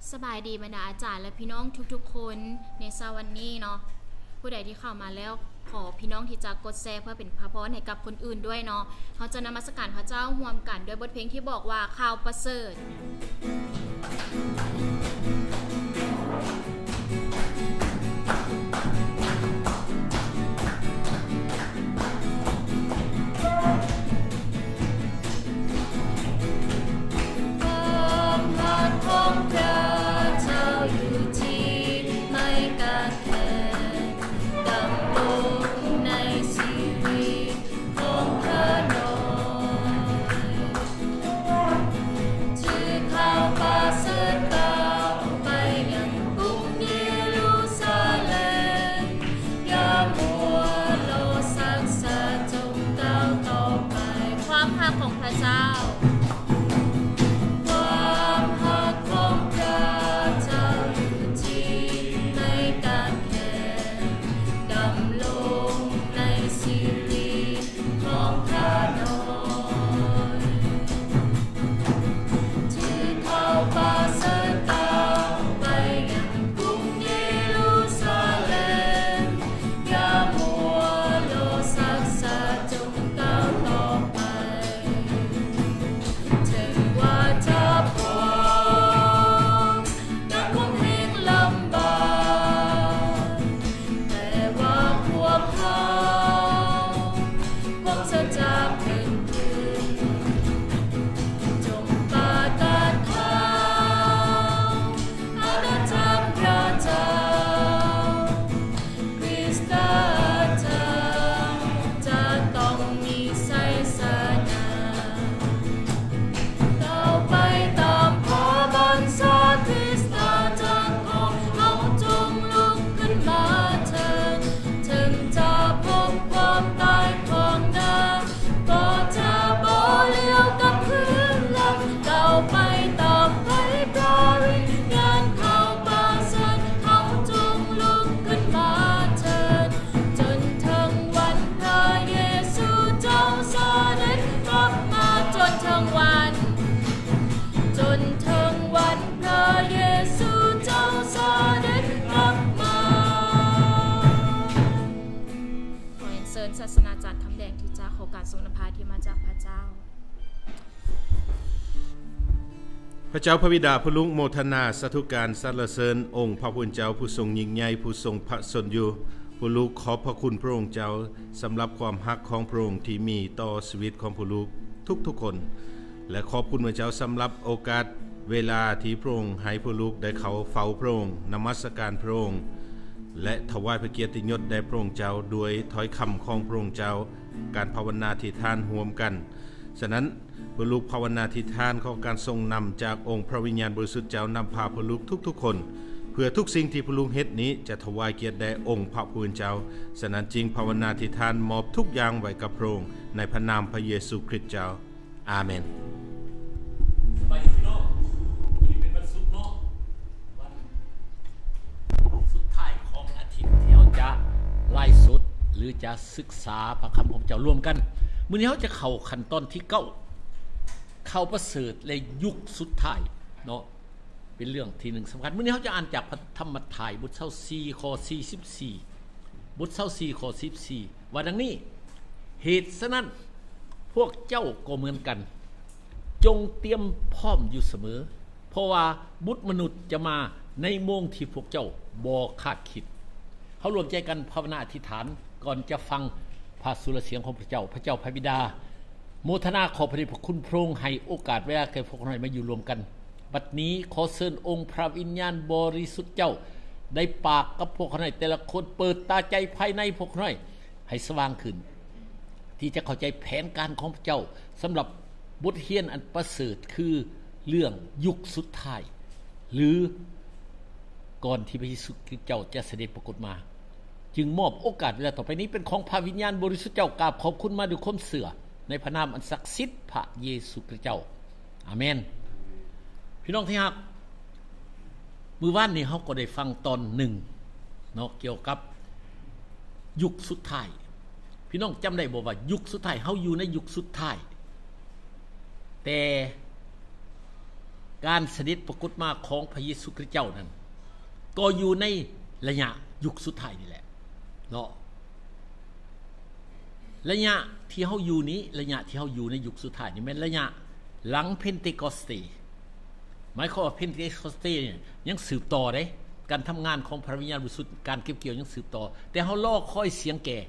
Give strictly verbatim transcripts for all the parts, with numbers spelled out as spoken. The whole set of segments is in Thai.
สบายดีบรรดาอาจารย์และพี่น้องทุกๆคนในเช้าวันนี้เนาะผู้ใดที่เข้ามาแล้วขอพี่น้องที่จะกดแชร์เพื่อเป็นพระพรให้กับคนอื่นด้วยเนาะเขาจะนมัสการพระเจ้าร่วมกันด้วยบทเพลงที่บอกว่าข่าวประเสริฐศาสนาจารย์คำแดงที่จะขอการทรงนำพาที่มาจากพระเจ้าพระเจ้าพระบิดาผู้ลุงโมทนาสาธุการสรรเสริญองค์พระผู้เป็นเจ้าผู้ทรงยิ่งใหญ่ผู้ทรงพระชนอยู่ผู้ลูกขอบพระคุณพระองค์เจ้าสำหรับความรักของพระองค์ที่มีต่อชีวิตของผู้ลูกทุกๆคนและขอบคุณพระเจ้าสำหรับโอกาสเวลาที่พระองค์ให้ผู้ลูกได้เข้าเฝ้าพระองค์นมัสการพระองค์และถวายพระเกียรติยศแด่พระองค์เจ้าด้วยถ้อยคำของพระองค์เจ้าการภาวนาที่ท่านร่วมกันฉะนั้นผู้ลูกภาวนาที่ท่านของการทรงนำจากองค์พระวิญญาณบริสุทธิ์เจ้านำพาผู้ลูกทุกๆคนเพื่อทุกสิ่งที่ผู้ลูกเฮ็ดนี้จะถวายเกียรติแด่องค์พระผู้เป็นเจ้าฉะนั้นจริงภาวนาที่ท่านมอบทุกอย่างไว้กับพระองค์ในพระนามพระเยซูคริสต์เจ้าอาเมนสบายดีพี่น้องวันนี้เป็นวันศุกร์เนาะวันสุดท้ายของอาทิตย์ที่เราจะไล่สดหรือจะศึกษาพระคำของเจ้าร่วมกันมื้อนี้เราจะเข้าขั้นตอนที่เก้าเข้าประเสริฐในยุคสุดท้ายเนาะเป็นเรื่องที่หนึ่งสำคัญมื้อนี้เราจะอ่านจากพระธรรมถ่ายบทที่สี่ข้อสี่สิบสี่บทที่สี่ข้อสิบสี่ว่าดังนี้เหตุฉะนั้นพวกเจ้าก็เหมือนกันจงเตรียมพร้อมอยู่เสมอเพราะว่าบุตรมนุษย์จะมาในโมงที่พวกเจ้าบ่คาดคิดเฮารวมใจกันภาวนาอธิษฐานก่อนจะฟังพระสุรเสียงของพระเจ้าพระเจ้าพระบิดาโมทนาขอพระเดชพระคุณพระองค์ให้โอกาสเวลาแก่พวกเรามาอยู่รวมกันบัดนี้ขอเชิญองค์พระวิญญาณบริสุทธิ์เจ้าได้ปากกับพวกเราแต่ละคนเปิดตาใจภายในพวกเราให้สว่างขึ้นที่จะเข้าใจแผนการของพระเจ้าสำหรับบทเรียนอันประเสริฐคือเรื่องยุคสุดท้ายหรือก่อนที่พระเยซูคริสต์เจ้าจะเสด็จปรากฏมาจึงมอบโอกาสเวลาต่อไปนี้เป็นของพระวิญญาณบริสุทธิ์เจ้ากราบขอบคุณมาด้วยความเสื่อในพระนามอันศักดิ์สิทธิ์พระเยซูคริสต์เจ้าอาเมนพี่น้องที่รักมื้อวานนี้เฮาก็ได้ฟังตอนหนึ่งเนาะเกี่ยวกับยุคสุดท้ายพี่น้องจำได้บ่ว่ายุคสุดท้ายเฮาอยู่ในยุคสุดท้ายแต่การเสด็จปรากฏมาของพระเยซูคริสต์เจ้านั้นก็อยู่ในระยะยุคสุดท้ายนี่แหละเนาะระยะที่เฮาอยู่นี้ระยะที่เฮาอยู่ในยุคสุดท้ายนี่แม่นระยะหลังเพนเทคอสเตหมายความว่าเพนเทคอสเตเนี่ยยังสืบต่อได้การทำงานของพระวิญญาณบริสุทธิ์การเก็บเกี่ยวยังสืบต่อแต่เฮารอคอยเสียงแก่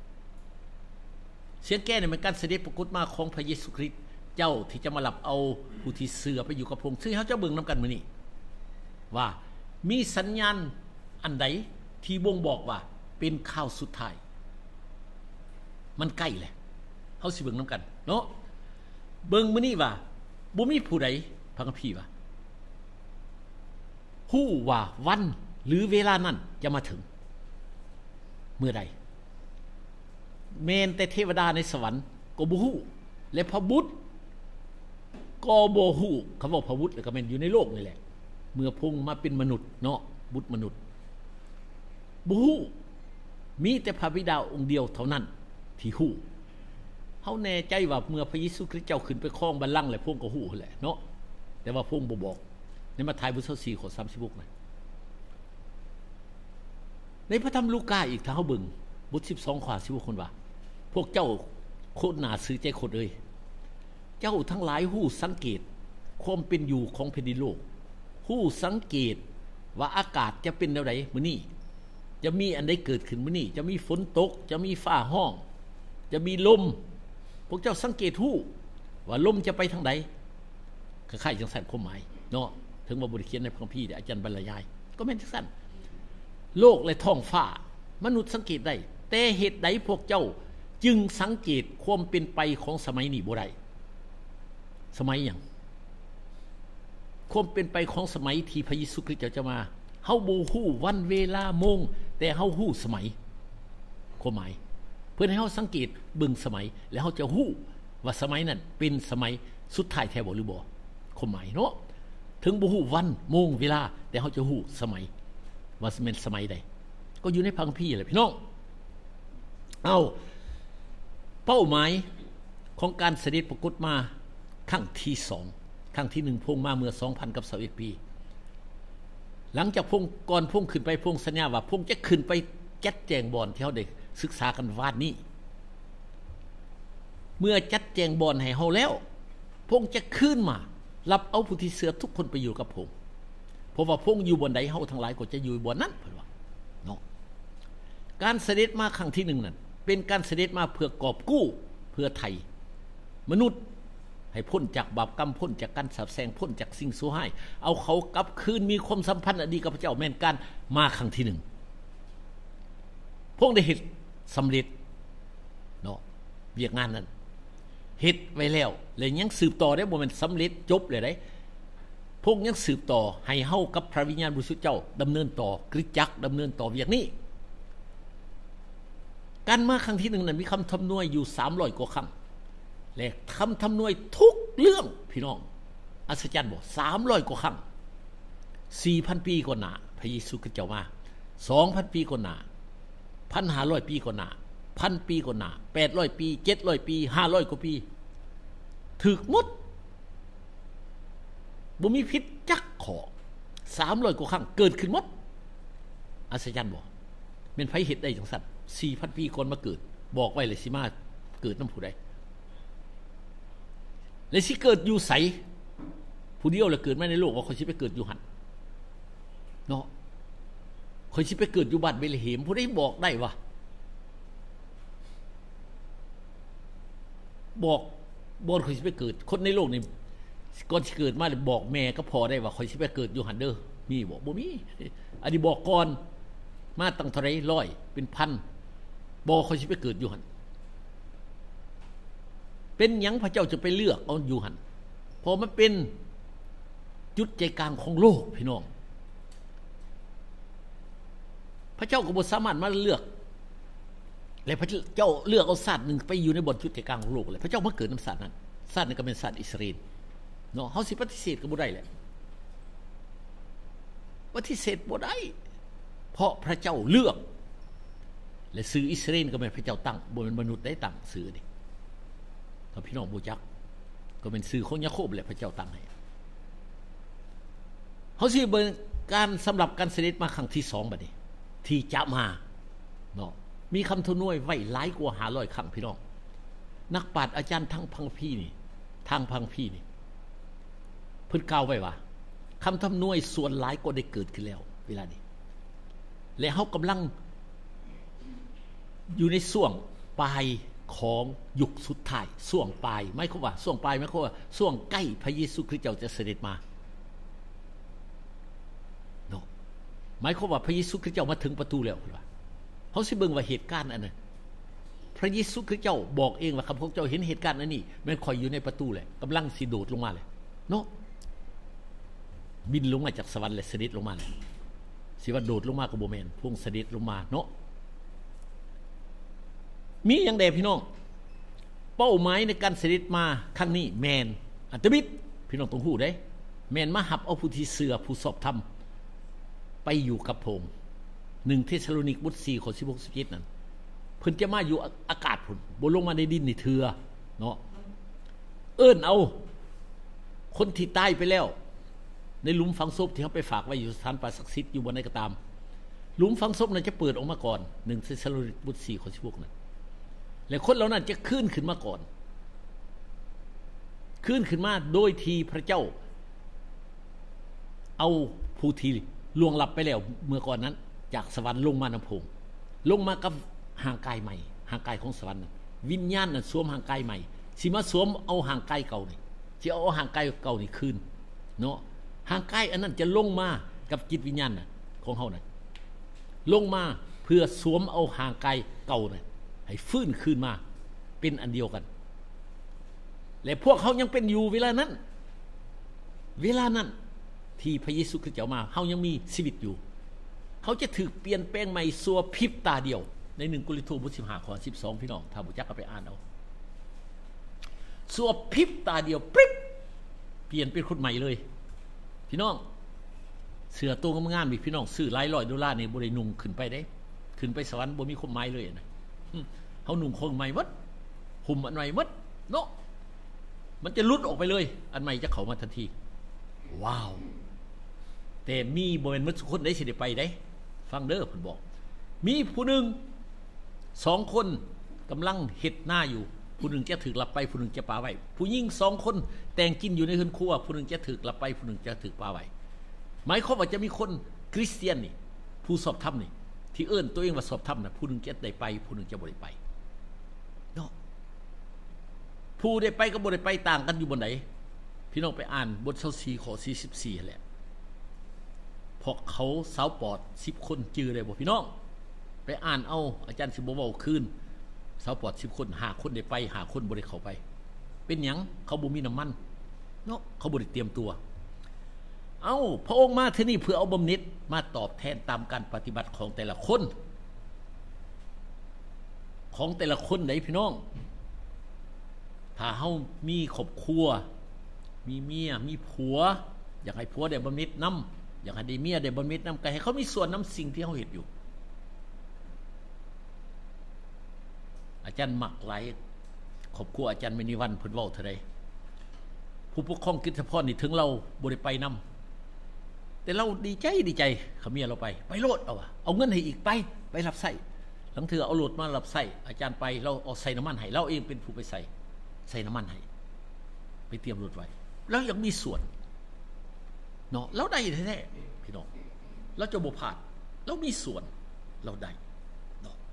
เสียงแก่เนี่ยมันการเสด็จปรากฏมาของพระเยซูคริสต์เจ้าที่จะมารับเอาผู้ที่เสือไปอยู่กับพระองค์ซึ่งเฮาจะเบิ่งนำกันมื้อนี้ว่ามีสัญญาณอันใดที่บ่งบอกว่าเป็นข่าวสุดท้ายมันใกล้แหละเฮาสิเบิ่งนำกันเนาะเบิ่งมื้อนี้ว่าบ่มีผู้ใดพระคัมภีร์ว่าฮู้ว่าวันหรือเวลานั้นจะมาถึงเมื่อใดแม้แต่เทวดาในสวรรค์ก็บ่ฮู้และพระบุตรก็บ่ฮู้คำว่าพระบุตรก็แม่นอยู่ในโลกนี่แหละเมื่อพงมาเป็นมนุษย์เนาะบุตรมนุษย์บ่ฮู้มีแต่พระบิดาองค์เดียวเท่านั้นที่ฮู้เฮาแน่ใจว่าเมื่อพระเยซูคริสต์เจ้าขึ้นไปครองบัลลังก์แล้วพงก็ฮู้แหละเนาะแต่ว่าพงบ่บอกในมัทธิวบทที่สี่ข้อสามสิบหกนะในพระธรรมลูกาอีกถ้าเฮาเบิ่งบทสิบสองข้อสิบหกคนว่าพวกเจ้าโคตรน่าซื้อใจคนเอ้ยเจ้าทั้งหลายฮู้สังเกตความเป็นอยู่ของแผ่นดินโลกฮู้สังเกตว่าอากาศจะเป็นแนวใดมื้อนี้จะมีอันใดเกิดขึ้นมื้อนี้จะมีฝนตกจะมีฟ้าห้องจะมีลมพวกเจ้าสังเกตฮู้ว่าลมจะไปทางใดคล้ายๆจังซั่นความหมายเนาะถึงว่าบ่ได้เขียนในพระคัมภีร์อาจารย์บรรยายก็แม่นจังซั่นโลกและท้องฟ้ามนุษย์สังเกตได้แต่เหตุใดพวกเจ้าจึงสังเกตความเป็นไปของสมัยนี้บ่ได้สมัยหยังความเป็นไปของสมัยที่พระเยซูคริสต์จะมาเฮาบ่ฮู้วันเวลาโมงแต่เฮาฮู้สมัยความหมายเพื่อให้เฮาสังเกตเบิ่งสมัยแล้วเฮาจะฮู้ว่าสมัยนั้นเป็นสมัยสุดท้ายแท้บ่หรือบ่ความหมายเนาะถึงบ่ฮู้วันโมงเวลาแต่เฮาจะฮู้สมัยว่าสิเป็นสมัยใดก็อยู่ในพระคัมภีร์แหละพี่น้องเอาเป้าหมายของการเสด็จปรากฏมาครั้งที่สองครั้งที่หนึ่งพงมาเมื่อ สองพัน กับยี่สิบเอ็ด ปีหลังจากพงก่อนพงขึ้นไปพงสัญญาว่าพงจะขึ้นไปจัดแจงบ่อนที่เฮาได้ศึกษากันวาดนี้เมื่อจัดแจงบ่อนให้เฮาแล้วพงจะขึ้นมารับเอาผู้ที่เสือทุกคนไปอยู่กับพงเพราะว่าพงอยู่บนใดเฮาทั้งหลายก็จะอยู่บนนั้นเพิ่นว่าเนาะการเสด็จมาครั้งที่หนึ่งนั้นเป็นการเสด็จมาเพื่อกอบกู้เพื่อไทยมนุษย์ให้พ้นจากบาปกรรมพ้นจากการสาปแช่งพ้นจากสิ่งชั่วร้ายเอาเขากลับคืนมีความสัมพันธ์อันดีกับพระเจ้าแม่นการมาครั้งที่หนึ่งพวกได้เฮ็ดสำเร็จเนาะเวียกงานนั้นเฮ็ดไว้แล้วและยังสืบต่อได้บ่แม่นสำเร็จจบเลยได้พวกยังสืบต่อให้เฮากับพระวิญญาณบริสุทธิ์เจ้าดำเนินต่อคริสตจักรดำเนินต่อเวียกนี้การมาครั้งที่หนึ่งนั้นมีคำทำนวยอยู่สามร้อยกว่าคำและคำทำนวยทุกเรื่องพี่น้องอัศจรรย์บ่สามร้อยกว่าคำ สี่พัน ปีก่อนหน้าพระเยซูคริสต์เจ้ามา สองพัน ปีก่อนหน้า หนึ่งพันห้าร้อย ปีก่อนหน้า หนึ่งพัน ปีก่อนหน้า แปดร้อย ปี เจ็ดร้อย ปี ห้าร้อย กว่าปีถึกหมดบ่มีผิดจักข้อสามร้อยกว่าครั้งเกิดขึ้นหมดอัศจรรย์บ่แม่นไผเฮ็ดได้จังซั่น สี่พัน ปีก่อนมาเกิดบอกไว้เลยสิมาเกิดนำผู้ใดแล้วสิเกิดอยู่ไสผู้เดียวแล้วเกิดมาในโลกว่าเขาสิไปเกิดอยู่หั่นเนาะเขาสิไปเกิดอยู่บ้านเบธเลเฮมผู้ใดบอกได้วะบอกบ่เขาสิไปเกิดคนในโลกนี่ก่อนสิเกิดมาบอกแม่ก็พอได้ว่าเขาสิไปเกิดอยู่หั่นเด้อมีบ่บ่มีอันนี้บอกก่อนมาตั้งเท่าไหร่ร้อยเป็นพันบ่เขาสิไปเกิดอยู่หั่นเป็นหยังพระเจ้าจะไปเลือกเอาอยู่หั่นเพราะมันเป็นจุดใจกลางของโลกพี่น้องพระเจ้าก็บ่สามารถมาเลือกและพระเจ้าเลือกเอาสัตว์นึงไปอยู่ในบนจุดใจกลางของโลกเลยพระเจ้ามาเกิดนำสัตว์นั้นสัตว์นั้นก็เป็นสัตว์อิสราเอลเนาะเฮาสิปฏิเสธก็บ่ได้แหละปฏิเสธบ่ได้เพราะพระเจ้าเลือกและชื่ออิสราเอลก็เป็นพระเจ้าตั้งบ่เป็นมนุษย์ได้ตั้งชื่อนี่ถ้าพี่น้องบ่จักก็เป็นชื่อของยาโคบแหละพระเจ้าตั้งให้เขาสิเบิ่งการสำหรับการเสด็จมาครั้งที่สองบัดนี้ที่จะมาเนาะมีคำทำนวยไว้หลายกว่าห้าร้อยคำพี่น้องนักปราชญ์อาจารย์ทั้งพังพี่นี่ทางพังพี่นี่เพิ่นกล่าวไว้ว่าคำทำนวยส่วนหลายก็ได้เกิดขึ้นแล้วเวลานี้และเฮากำลังอยู่ในช่วงปลายของยุคสุดท้ายช่วงปลายไม่เข้าว่าช่วงปลายไม่เข้าว่าช่วงใกล้พระเยซูคริสต์เจ้าจะเสด็จมาเนาะหมายความว่าพระเยซูคริสต์เจ้ามาถึงประตูแล้วว่าเขาสิเบิ่งว่าเหตุการณ์อันนั้นพระเยซูคริสต์เจ้าบอกเองว่าข้าพเจ้าเห็นเหตุการณ์อันนี้แม่นคอยอยู่ในประตูแหละกำลังสิโดดลงมาเลยเนาะบินลงมาจากสวรรค์และเสด็จลงมาเลยสิว่าโดดลงมาก็บ่แม่นพุ่งเสด็จลงมาเนาะมีอย่างใดพี่น้องเป้าหมายในการเสด็จมาครั้งนี้แมนอัตบิดพี่น้องต้องฮู้ได้แมนมาหับเอาผู้ที่เชื่อผู้สอบธรรมไปอยู่กับพระองค์หนึ่งเทสโลนิกบทสี่ข้อสิบหก สิบเจ็ดนั่นเพิ่นจะมาอยู่อากาศพุ่นบ่ลงมาในดินนี่เถื่อเนาะเอิ้นเอาคนที่ตายไปแล้วในหลุมฝังศพที่เขาไปฝากไว้อยู่สถานป่าศักดิ์สิทธิ์อยู่บนไหนก็ตามหลุมฝังศพนั้นจะเปิดออกมาก่อนหนึ่งเทสโลนิกบทสี่ข้อสิบหกนั่นและคนเหล่านั้นจะขึ้นขึ้นมาก่อนขึ้นขึ้นมาโดยที่พระเจ้าเอาผู้ที่ล่วงลับไปแล้วเมื่อก่อนนั้นจากสวรรค์ลงมานำพงลงมากับห่างกายใหม่ห่างกายของสวรรค์วิญญาณนั้นสวมห่างกายใหม่สิมาสวมเอาห่างกายเก่านี่สิเอาห่างกายเก่านี่คืนเนาะห่างกายอันนั้นจะลงมากับจิตวิญญาณน่ะของเฮาน่ะลงมาเพื่อสวมเอาห่างกายเก่าน่ะให้ฟื้นคืนมาเป็นอันเดียวกันและพวกเขายังเป็นอยู่เวลานั้นเวลานั้นที่พระเยซูคริสต์เจ้ามาเขายังมีชีวิตอยู่เขาจะถูกเปลี่ยนแปลงใหม่สัวพริบตาเดียวในหนึ่งโครินธ์บทสิบห้าข้อสิบสองพี่น้องถ้าบ่จักก็ไปอ่านเอาสัวพริบตาเดียวปิ๊บเปลี่ยนเป็นคนใหม่เลยพี่น้องเสื้อตัวงามๆนี่พี่น้องซื้อหลายร้อยดอลลาร์นี่บ่ได้นุ่งขึ้นไปได้ขึ้นไปสวรรค์บ่มีความหมายเลยนะเฮานุ่งคงใหม่หมดห่มอันใหม่หมดเนาะมันจะหลุดออกไปเลยอันใหม่จะเข้ามาทันทีว้าวแต่มีบ่แม่นหมดทุกคนได้สิได้ไปได้ฟังเด้อเพิ่นบอกมีผู้หนึ่งสองคนกำลังเฮ็ดหน้าอยู่ผู้หนึ่งจะถูกลับไปผู้หนึ่งจะปาไว้ผู้หญิงสองคนแต่งกินอยู่ในเรือนครัวผู้หนึ่งจะถูกลับไปผู้หนึ่งจะถูกปาไว้หมายความว่าจะมีคนคริสเตียนนี่ผู้สอบธรรมนี่ที่เอิ้นตัวเองว่าสอบธรรมน่ะผู้หนึ่งจะได้ไปผู้หนึ่งจะบ่ได้ไปเนาะผู้ได้ไปกับบ่ได้ไปต่างกันอยู่บนไหนพี่น้องไปอ่านบทยี่สิบสี่ข้อสี่สิบสี่แหละพวกเขาสาวปอดสิบคนจือได้บ่พี่น้องไปอ่านเอาอาจารย์สิบ่เว้าคืนสาวปอดสิบคนห้าคนได้ไปห้าคนบ่ได้เข้าไปเป็นหยังเขาบ่มีน้ำมันเนาะเขาบ่ได้เตรียมตัวเอ้าพระองค์มาที่นี่เพื่อเอาบำเหน็จมาตอบแทนตามการปฏิบัติของแต่ละคนของแต่ละคนไหนพี่น้องถ้าเฮามีครอบครัวมีเมียมีผัวอยากให้ผัวได้บำเหน็จนำอยากให้ได้เมียได้บำเหน็จนำก็ให้เขามีส่วนนำสิ่งที่เฮาเฮ็ดอยู่อาจารย์มักหลายครอบครัวอาจารย์มณีวันเพิ่นเว้าเท่าใดผู้ปกครองกิจพรนี่ถึงเราบ่ได้ไปนำแต่เราดีใจดีใจเขาเมียเราไปไปโลดเอาเอาเงินให้อีกไปไปรับใช้หลังเถือเอาโลดมารับใช้อาจารย์ไปเราเอาใส่น้ำมันให้เราเองเป็นผู้ไปใส่ใส่น้ำมันให้ไปเตรียมรถไว้แล้วยังมีส่วนเนาะเราได้แท้ๆพี่น้องเราจะบ่พลาดเรามีส่วนเราได้เนาะ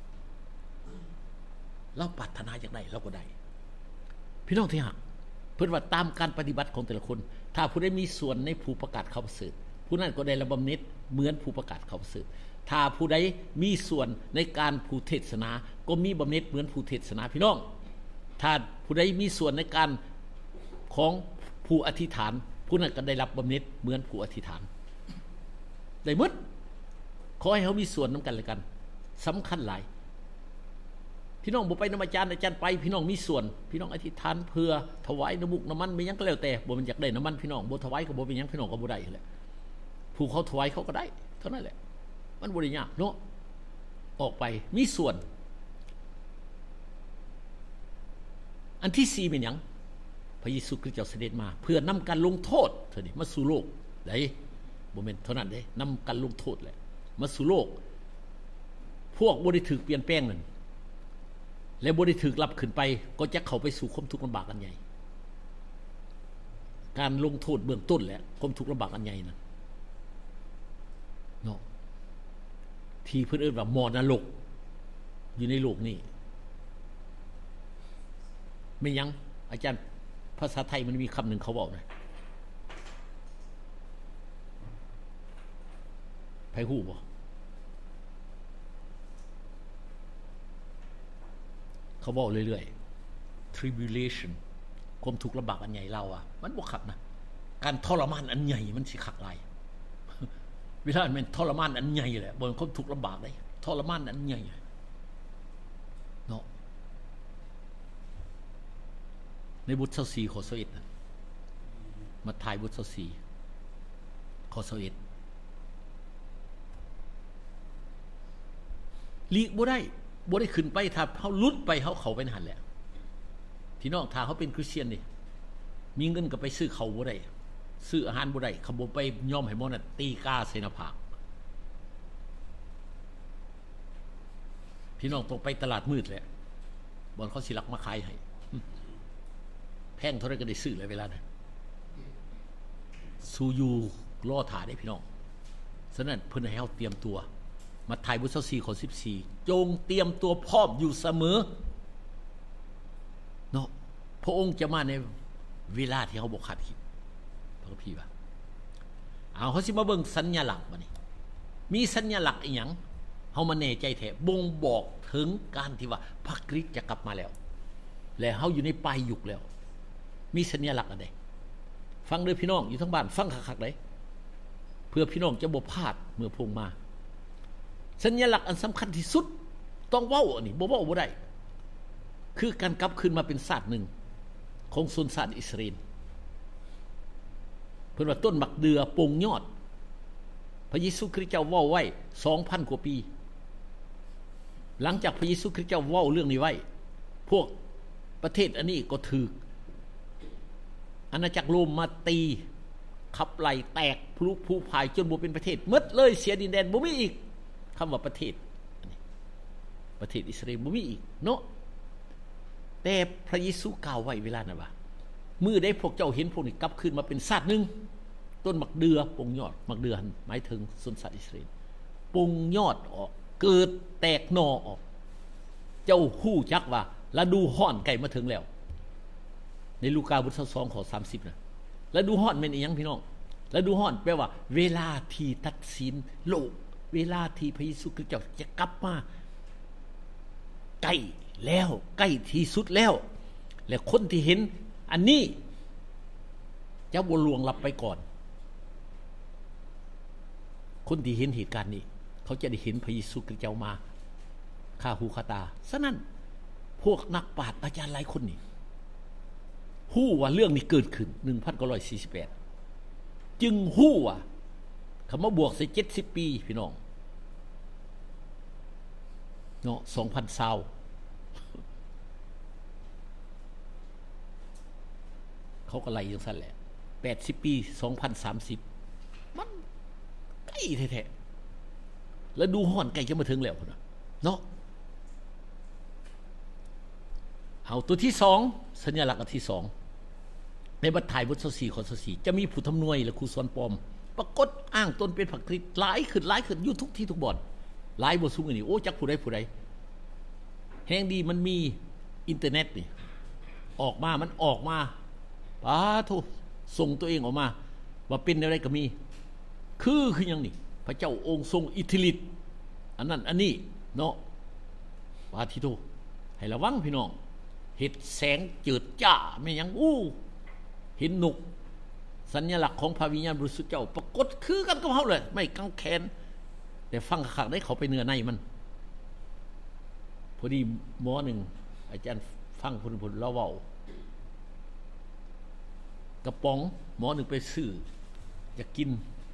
เราปรารถนาอยากได้เราก็ได้พี่น้องที่หักเพื่อว่าตามการปฏิบัติของแต่ละคนถ้าผู้ใดมีส่วนในผู้ประกาศข่าวประเสริฐผู้นั้นก็ได้รับบำเหน็จเหมือนผู้ประกาศข่าวประเสริฐถ้าผู้ใดมีส่วนในการผู้เทศนาก็มีบำเหน็จเหมือนผู้เทศนาพี่น้องถ้าผู้ใดมีส่วนในการของผู้อธิษฐานผู้นั้นก็ได้รับบำเหน็จเหมือนผู้อธิษฐานได้หมดขอให้เขามีส่วนนำกันเลยกันสำคัญหลายพี่น้องบ่ไปนำอาจารย์อาจารย์ไปพี่น้องมีส่วนพี่น้องอธิษฐานเพื่อถวายน้ำมุกน้ำมันไม่ยังก็แล้วแต่บ่มันอยากได้น้ำมันพี่น้องบ่ถวายก็บ่เป็นหยังพี่น้องก็บ่ได้แหละผู้เขาถวายเขาก็ได้เท่านั้นแหละมันบ่ได้ยากเนาะออกไปมีส่วนอันที่สี่เป็นหยังพระเยซูคริสต์เจ้าเสด็จมาเพื่อนำการลงโทษเท่านี้มาสู่โลกได้บ่แม่นเท่านั้นเด้นำกันลงโทษแหละมาสู่โลกพวกบ่ได้ถูกเปลี่ยนแปลงนั่นและบ่ได้ถูกรับขึ้นไปก็จะเข้าไปสู่ความทุกข์ลำบากอันใหญ่การลงโทษเบื้องต้นแหละความทุกข์ลำบากอันใหญ่นั่นเนาะที่เพิ่นเอิ้นว่าหม้อนรกอยู่ในโลกนี้ไม่ยังอาจารย์ภาษาไทยมันมีคำหนึ่งเขาบอกนะไผฮู้บ่เขาบอกเรื่อยๆ tribulation ความทุกข์ลำบากอันใหญ่เราอ่ะมันบ่คักนะการทรมานอันใหญ่มันสิคักหลายเวลามันทรมานอันใหญ่แหละบ่ความทุกข์ลำบากได้ทรมานอันใหญ่เนาะในบทที่สี่ข้อสิบเอ็ดนะมาถ่ายบทที่สี่ข้อสิบเอ็ดลีกบ่ได้บ่ได้ขึ้นไปถ้าเฮาหลุดไปเฮาเข้าไปนั่นแหละพี่น้องถ้าเขาเป็นคริสเตียนนี่มีเงินก็ไปซื้อเขาบ่ได้ซื้ออาหารบ่ได้เขาบ่ไปยอมให้หมอน่ะตีกาใส่หน้าผากพี่น้องต้องไปตลาดมืดแหละบ่อนเขาสิลักมาขายให้แพงเท่าไรก็ได้ซื้อเลยเวลานั้นสู้อยู่รอถ่าได้พี่น้องฉะนั้นเพิ่นให้เฮาเตรียมตัวมาถ่ายบทที่สี่ข้อสิบสี่จงเตรียมตัวพร้อมอยู่เสมอเนาะพระองค์จะมาในเวลาที่เฮาบ่คาดคิดพระพี่ว่าเอาเฮาสิมาเบิ่งสัญลักษณ์บัดนี้มีสัญลักษณ์อีหยังเฮามาแน่ใจแท้บ่งบอกถึงการที่ว่าพระคริสต์จะกลับมาแล้วและเฮาอยู่ในปลายยุคแล้วมีสัญลักษณ์อันใดฟังเด้อพี่น้องอยู่ทั้งบ้านฟังคักๆเด้เพื่อพี่น้องจะบ่พลาดเมื่อพระองค์มาสัญลักษณ์อันสำคัญที่สุดต้องเว้าอันนี้บ่เว้าบ่ได้คือการกลับคืนมาเป็นชาติหนึ่งของชนชาติอิสราเอลเพิ่นว่าต้นมักเดือปงยอดพระเยซูคริสต์เจ้าเว้าไว้ สองพัน กว่าปีหลังจากพระเยซูคริสต์เจ้าเว้าเรื่องนี้ไว้พวกประเทศอันนี้ก็ถูกอาณาจักรโรมมาตีขับไล่แตกพลุผู้พายจนบ่เป็นประเทศหมดเลยเสียดินแดนบ่มีอีกคำว่าประเทศประเทศอิสราเอลบ่มีอีกเนาะแต่พระเยซูกล่าวไว้เวลานั้นว่ามื้อใดพวกเจ้าเห็นพวกนี้กลับคืนมาเป็นชาติหนึ่งต้นมักเดือปงยอดมักเดือหมายถึงชนชาติอิสราเอลปงยอดออกเกิดแตกหน่อออกเจ้าฮู้จักว่าฤดูร้อนใกล้มาถึงแล้วในลูกาบทที่สองข้อสามสิบนะฤดูร้อนแม่นอีหยังพี่น้องฤดูร้อนแปลว่าเวลาที่ตัดสินโลกเวลาที่พระเยซูคริสต์เจ้าจะกลับมาใกล้แล้วใกล้ที่สุดแล้วและคนที่เห็นอันนี้จะบ่ลวงลับไปก่อนคนที่เห็นเหตุการณ์นี้เขาจะได้เห็นพระเยซูคริสต์เจ้ามาคาหูคาตาฉะนั้นพวกนักปราชญ์อาจารย์หลายคนนี่ฮู้ว่าเรื่องนี้เกิดขึ้นหนึ่งพันเก้าร้อยสี่สิบแปดจึงฮู้ว่าคำว่าบวกใส่เจ็ดสิบปีพี่น้องเนาะสองพันเศร้าเขาก็ไล่อย่างนั้นแหละแปดสิบปีสองพันสามสิบมันใกล้แท้ๆแล้วดูห้อนใกล้จะมาถึงแล้วเนาะเอาตัวที่สองสัญลักษณ์อันที่สองในบรรทายบทที่สี่ข้อสี่จะมีผู้ทำนวยและครูสอนปลอมปรากฏอ้างตนเป็นพระคริสต์หลายขึ้นหลายขึ้นอยู่ทุกที่ทุกบ่อนหลายบ่สูงอันนี้โอ้จักผู้ใดผู้ใดแห่งดีมันมีอินเทอร์เน็ตนี่ออกมามันออกมาปาโธส่งตัวเองออกมาว่าเป็นอะไรก็มีคือคือหยังนี่พระเจ้าองค์ทรงอิทธิฤทธิ์อันนั้นอันนี้เนาะปาทิโธให้ระวังพี่น้องเห็ดแสงเจิดจ้าไม่ยังอู้เห็นหนุกสัญลักษณ์ของพระวิญญาณบริสุทธิ์เจ้าปรากฏคือกันกับเขาเลยไม่กังแขนแต่ฟังขักได้เขาไปเนื้อในมันพอดีหมอหนึ่งอาจารย์ฟังคนคนเล่าเว้ากระป๋องหมอหนึ่งไปซื้ออยากกิน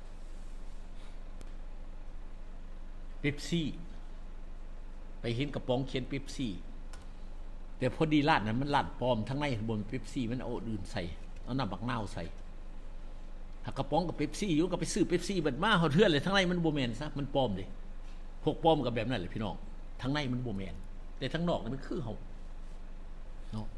เป๊ปซี่ไปเห็นกระป๋องเขียนเป๊ปซี่แต่พอดีร้านนั้นมันร้านปลอมทั้งในบนเป๊ปซี่มันเอาอื่นใส่เอาน้ำบักนาวใส่หากกระป๋องกับเป๊ปซี่อยู่ก็ไปซื้อเป๊ปซี่บัดมาเฮาเทื่อนเลยทั้งในมันบ่แม่นซะมันปลอมเด้พวกปลอมก็แบบนั้นแหละพี่น้องทั้งในมันบ่แม่นแต่ทั้งนอกนี่มันคือเฮาเนาะ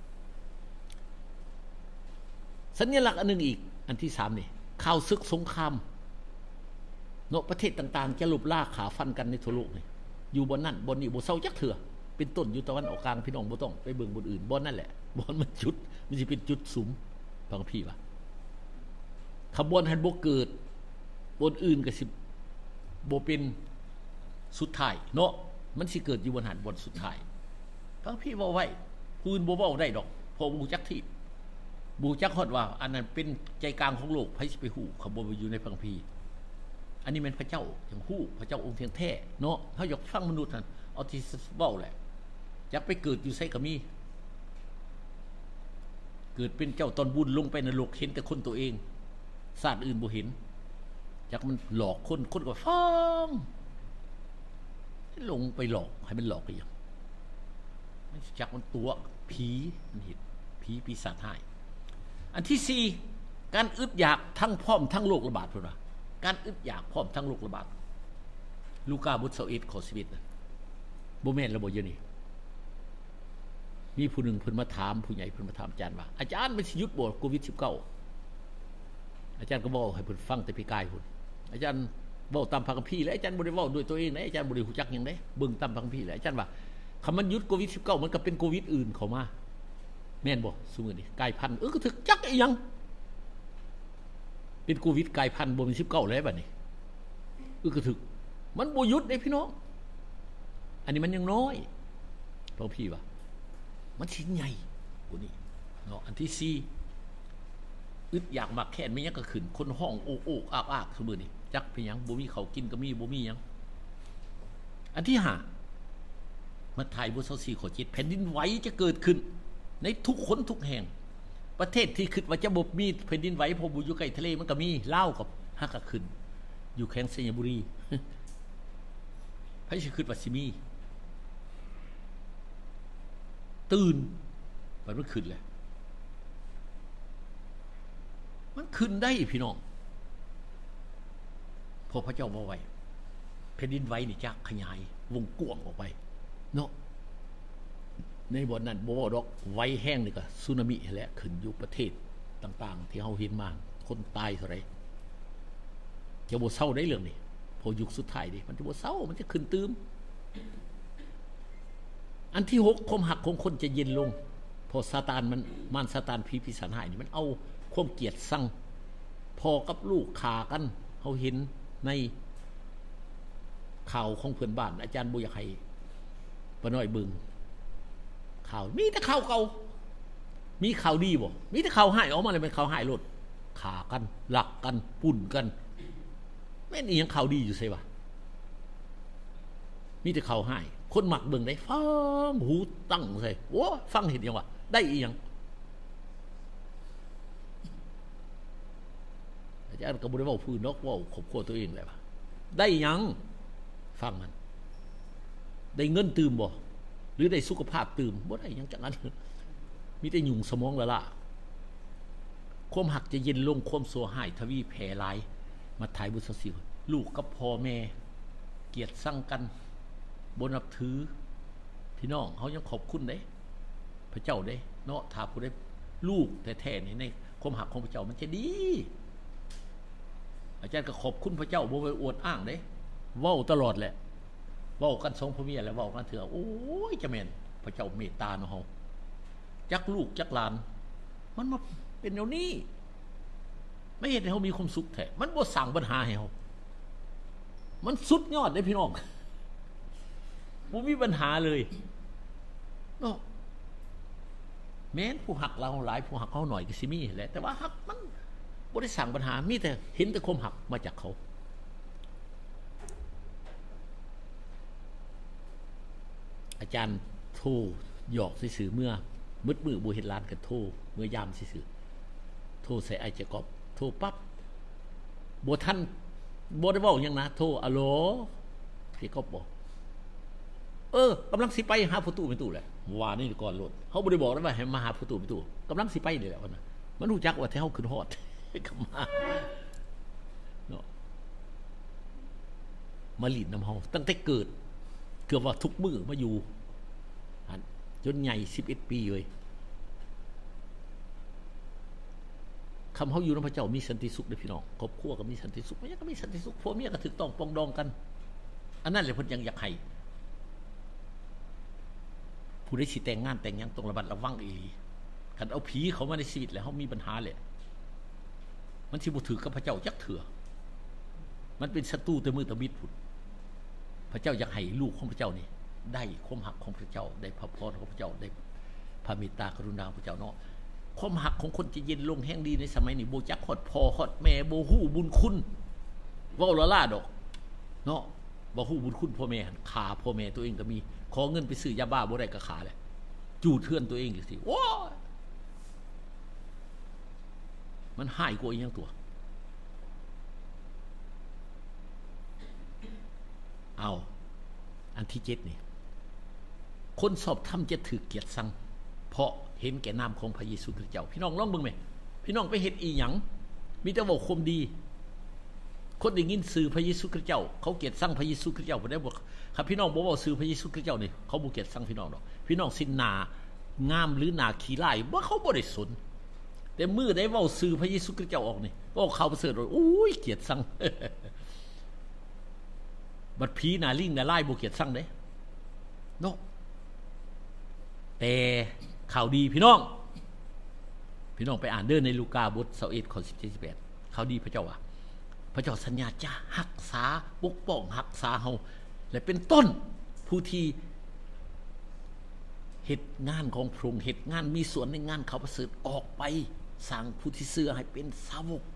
สัญลักษณ์อันนึงอีกอันที่สามนี่ข่าวศึกสงครามเนาะประเทศต่างๆจะลุบล่าขาฟันกันในทั่วโลกนี่อยู่บนนั้นบนนี้บ่เซาจักเถื่อเป็นต้นอยู่ตะวันออกกลางพี่น้องบ่ต้องไปเบิ่งบนอื่นบ่นั่นแหละบ่มันจุดมันสิเป็นจุดสุมฟังพี่ว่าขบวนหันบ่เกิดบนอื่นก็สิบ่เป็นสุดท้ายเนาะมันสิเกิดอยู่บนหันบนสุดท้ายฟังพี่เว้าไว้ผู้อื่นบ่เว้าได้ดอกเพราะบ่จักที่บ่จักฮอดว่าอันนั้นเป็นใจกลางของโลกไผสิไปฮู้ขบวนอยู่ในฟังพี่อันนี้เป็นพระเจ้าอย่างฮู้พระเจ้าองค์เทียงแท้เนาะเฮาอยากฟังมนุษย์นั่นเอาที่เว้าแหละอยากไปเกิดอยู่ไสก็มีเกิดเป็นเจ้าตอนบุญลงไปนรกเห็นแต่คนตัวเองศาสตร์อื่นบ่เห็นจักมันหลอกคนคนก็ฟังลงไปหลอกให้มันหลอกไปอย่างมันจักมันตัวผีมันเห็นผีปีศาจหายอันที่สี่การอึดอยากทั้งพร้อมทั้งโรคระบาดพุ่นว่าการอึดอยากพร้อมทั้งโรคระบาดลูกาบทยี่สิบเอ็ดข้อสิบเอ็ดบ่แม่นแล้วบ่อยู่นี่มีผู้หนึ่งเพิ่นมาถามผู้ใหญ่เพิ่นมาถามอาจารย์ว่าอาจารย์มันสิหยุดบ่โควิดสิบเก้าอาจารย์ก็เว้าให้เพิ่นฟังแต่พี่กายพุ่นอาจารย์เว้าตามพระคัมภีร์แล้วอาจารย์บ่ได้เว้าด้วยตัวเองนะอาจารย์บ่ได้ฮู้จักหยังเด้เบิ่งตามพระคัมภีร์แล้วอาจารย์ว่าคำมันหยุดโควิดสิบเก้ามันก็เป็นโควิดอื่นเข้ามาแม่นบ่ซุมื้อนี้กลายพันธุ์เออก็ถึกจักอีหยังเป็นโควิดกลายพันธุ์บ่เป็นสิบเก้าแล้วบัดนี้เออก็ถึกมันบ่หยุดเด้พี่น้องอันนี้มันยังน้อยพระพี่ว่ามันสิใหญ่กว่านี้เนาะอันที่สี่อึดอยากมักแค้นไม่ยังก็ขึ้นคนห้องโอกโอกอากอากซุมื้อนี้จักเป็นหยังบ่มีข้าวกินก็มีบ่มีหยังอันที่ห้ามัทธิวบทยี่สิบสี่ข้อเจ็ดแผ่นดินไหวจะเกิดขึ้นในทุกคนทุกแห่งประเทศที่คิดว่าจะบ่มีแผ่นดินไหวเพราะบ่อยู่ใกล้ทะเลมันก็มีลาวกับฮักก็ขึ้นอยู่แขวงสัญบุรีไผสิคิดว่าสิมีตื่นมันมันขึ้นแหละมันขึ้นได้พี่น้องพอพระเจ้าว่าไว้แผ่นดินไหวนี่จะขยายวงกว้างออกไปเนาะในบ่อนนั้นบ่ว่าดอกไหวแห้งนี่ก็สึนามิแหละขึ้นอยู่ประเทศต่างๆที่เฮาเห็นมาคนตายเท่าไหร่จะบ่เศร้าได้เรื่องนี้พอยุคสุดท้ายดิมันจะบ่เศร้ามันจะขึ้นตืมอันที่หกความหักของคนจะเย็นลงพอซาตานมันมารซาตานผีปีศาจหายนี่มันเอาความเกลียดชังพ่อกับลูกฆ่ากันเฮาเห็นในข่าวของเพื่อนบ้านอาจารย์บ่อยากให้ป้าน้อยเบิ่งข่าวมีแต่ข่าวเก่ามีข่าวดีบ่มีแต่ข่าวหายออกมาเลยเป็นข่าวหายโลดฆ่ากันลักกันปุ่นกันแม่นอีหยังข่าวดีอยู่ไสวะมีแต่ข่าวหายคนมักเบิ่งได้ฟังหูตั้งใส่โอ้ฟังเห็นยังวะได้อีหยังอาจารย์ก็บ่ได้เว้าพื้นนกเว้าครอบครัวตัวเองแหละว่าได้อีหยังฟังมันได้เงินตื่มบ่หรือได้สุขภาพตื่มบ่ได้หยังจังนั้นมีแต่ยุ่งสมองละล่ะความหักจะเย็นลงความสัวหายทวีแผ่หลายมาถ่ายบุญสิลูกกับพ่อแม่เกลียดชังกันบ่นับถือพี่น้องเขายังขอบคุณเด้พระเจ้าเด้เนาะถ้าผู้ใดลูกแท้ๆนี่ในความหักของพระเจ้ามันจะดีอาจารย์ก็ขอบคุณพระเจ้าบ่ไปอวดอ้างเด้เว้าตลอดแหละเว้ากันสองพ่อเมียแล้วเว้ากันเถื่อโอ้ยจะแม่นพระเจ้าเมตตาเนาะเฮาจักลูกจักหลานมันมาเป็นแนวนี้ไม่เห็นให้เฮามีความสุขแท้มันบ่สร้างปัญหาให้เฮามันสุดยอดเด้พี่น้องบ่มีปัญหาเลยเนาะแม้นผู้หักเราหลายผู้หักเฮาหน่อยก็สิมีแหละแต่ว่าหักมันบ่ได้สร้างปัญหามีแต่เห็นแต่ความหักมาจากเขาอาจารย์โทรหยอกซื่อๆเมื่อมืดมือบ่เห็นร้านกันโทรเมื่อยามซื่อๆโทรใส่ไอ้เจ้ากอบโทรปั๊บบ่ทันบ่ได้เว้าหยังนะโทรอะโหลพี่กอบบอกเออกำลังสิไปหาผู้ตู้เป็นตู้แหละว่านี่ก่อนโลดเฮาบ่ได้บอกนะว่าให้มาหาผู้ตู้เป็นตู้กำลังสิไปนี่แหละว่านะมันรู้จักว่าแท้เฮาขึ้นฮอดก็มาเนาะมาหลีดน้ำเฮาตั้งแต่เกิดเกือบว่าทุกมื้อมาอยู่จนใหญ่สิบเอ็ดปีเลยคำเขาอยู่ในพระเจ้ามีสันติสุขเด้อพี่น้องครอบครัวก็มีสันติสุขไม่ยังก็มีสันติสุขพ่อเมียก็ถูกต้องปองดองกันอันนั้นแหละเพิ่นยังอยากให้ผู้ได้สิแต่งงานแต่งยังต้องระมัดระวังอีหลีคันเอาผีเขามาในชีวิตแล้วเฮามีปัญหาแหละมันสิบ่ถือกับพระเจ้าจักเถื่อมันเป็นศัตรูแต่มือตะบิดพุ่นพระเจ้าอยากให้ลูกของพระเจ้านี่ได้ความหักของพระเจ้าได้พระพรของพระเจ้าได้พระเมตตากรุณาของพระเจ้าเนาะความหักของคนจะเย็นลงแห่งดีในสมัยนี้โบจักฮอดพ่อฮอดแม่โบฮู้บุญคุณเว้าละล่าดอกเนาะบ่ฮู้บุญคุณพ่อแม่ขาพ่อแม่ตัวเองก็มีขอเงินไปซื้อยาบ้าบ่ได้ก็ขาแหละจูดเทือนตัวเองอยู่สิว้ามันหายกว่าอีหยังตัวเอาอันที่เจ็ดนี่คนสอบธรรมจะถือเกียรติสังเพราะเห็นแก่นามของพระเยซูคริสต์เจ้าพี่น้องลองเบิ่งไหมพี่น้องไปเห็นอีหยังมีแต่บอกความดีคนได้ยินสื่อพระเยซูคริสต์เจ้าเขาเกียรติสังพระเยซูคริสต์เจ้าบ่ได้บอกครับพี่น้องบอกว่าสื่อพระเยซูคริสต์เจ้านี่เขาบ่เกียรติสังพี่น้องดอกพี่น้องสินหน้างามหรือหน้าขี้ร้ายบ่เขาบ่ได้สนแต่มื้อได้เว้าสื่อพระเยซูคริสต์เจ้าออกนี่เว้าข่าวประเสริฐโอ้ยเกียรติสัง บัดผีหน้าลิงหน้าลายบ่เกียรติสังเด้เนาะแต่ข่าวดีพี่น้องพี่น้องไปอ่านเด้อในลูกาบทยี่สิบเอ็ดข้อสิบเจ็ด สิบแปดข่าวดีพระเจ้าว่าพระเจ้าสัญญาจะรักษาปกป้องรักษาเฮาและเป็นต้นผู้ที่เฮ็ดงานของพระองค์เฮ็ดงานมีส่วนในงานเขาประเสริฐออกไปสร้างผู้ที่เชื่อให้เป็นสาวก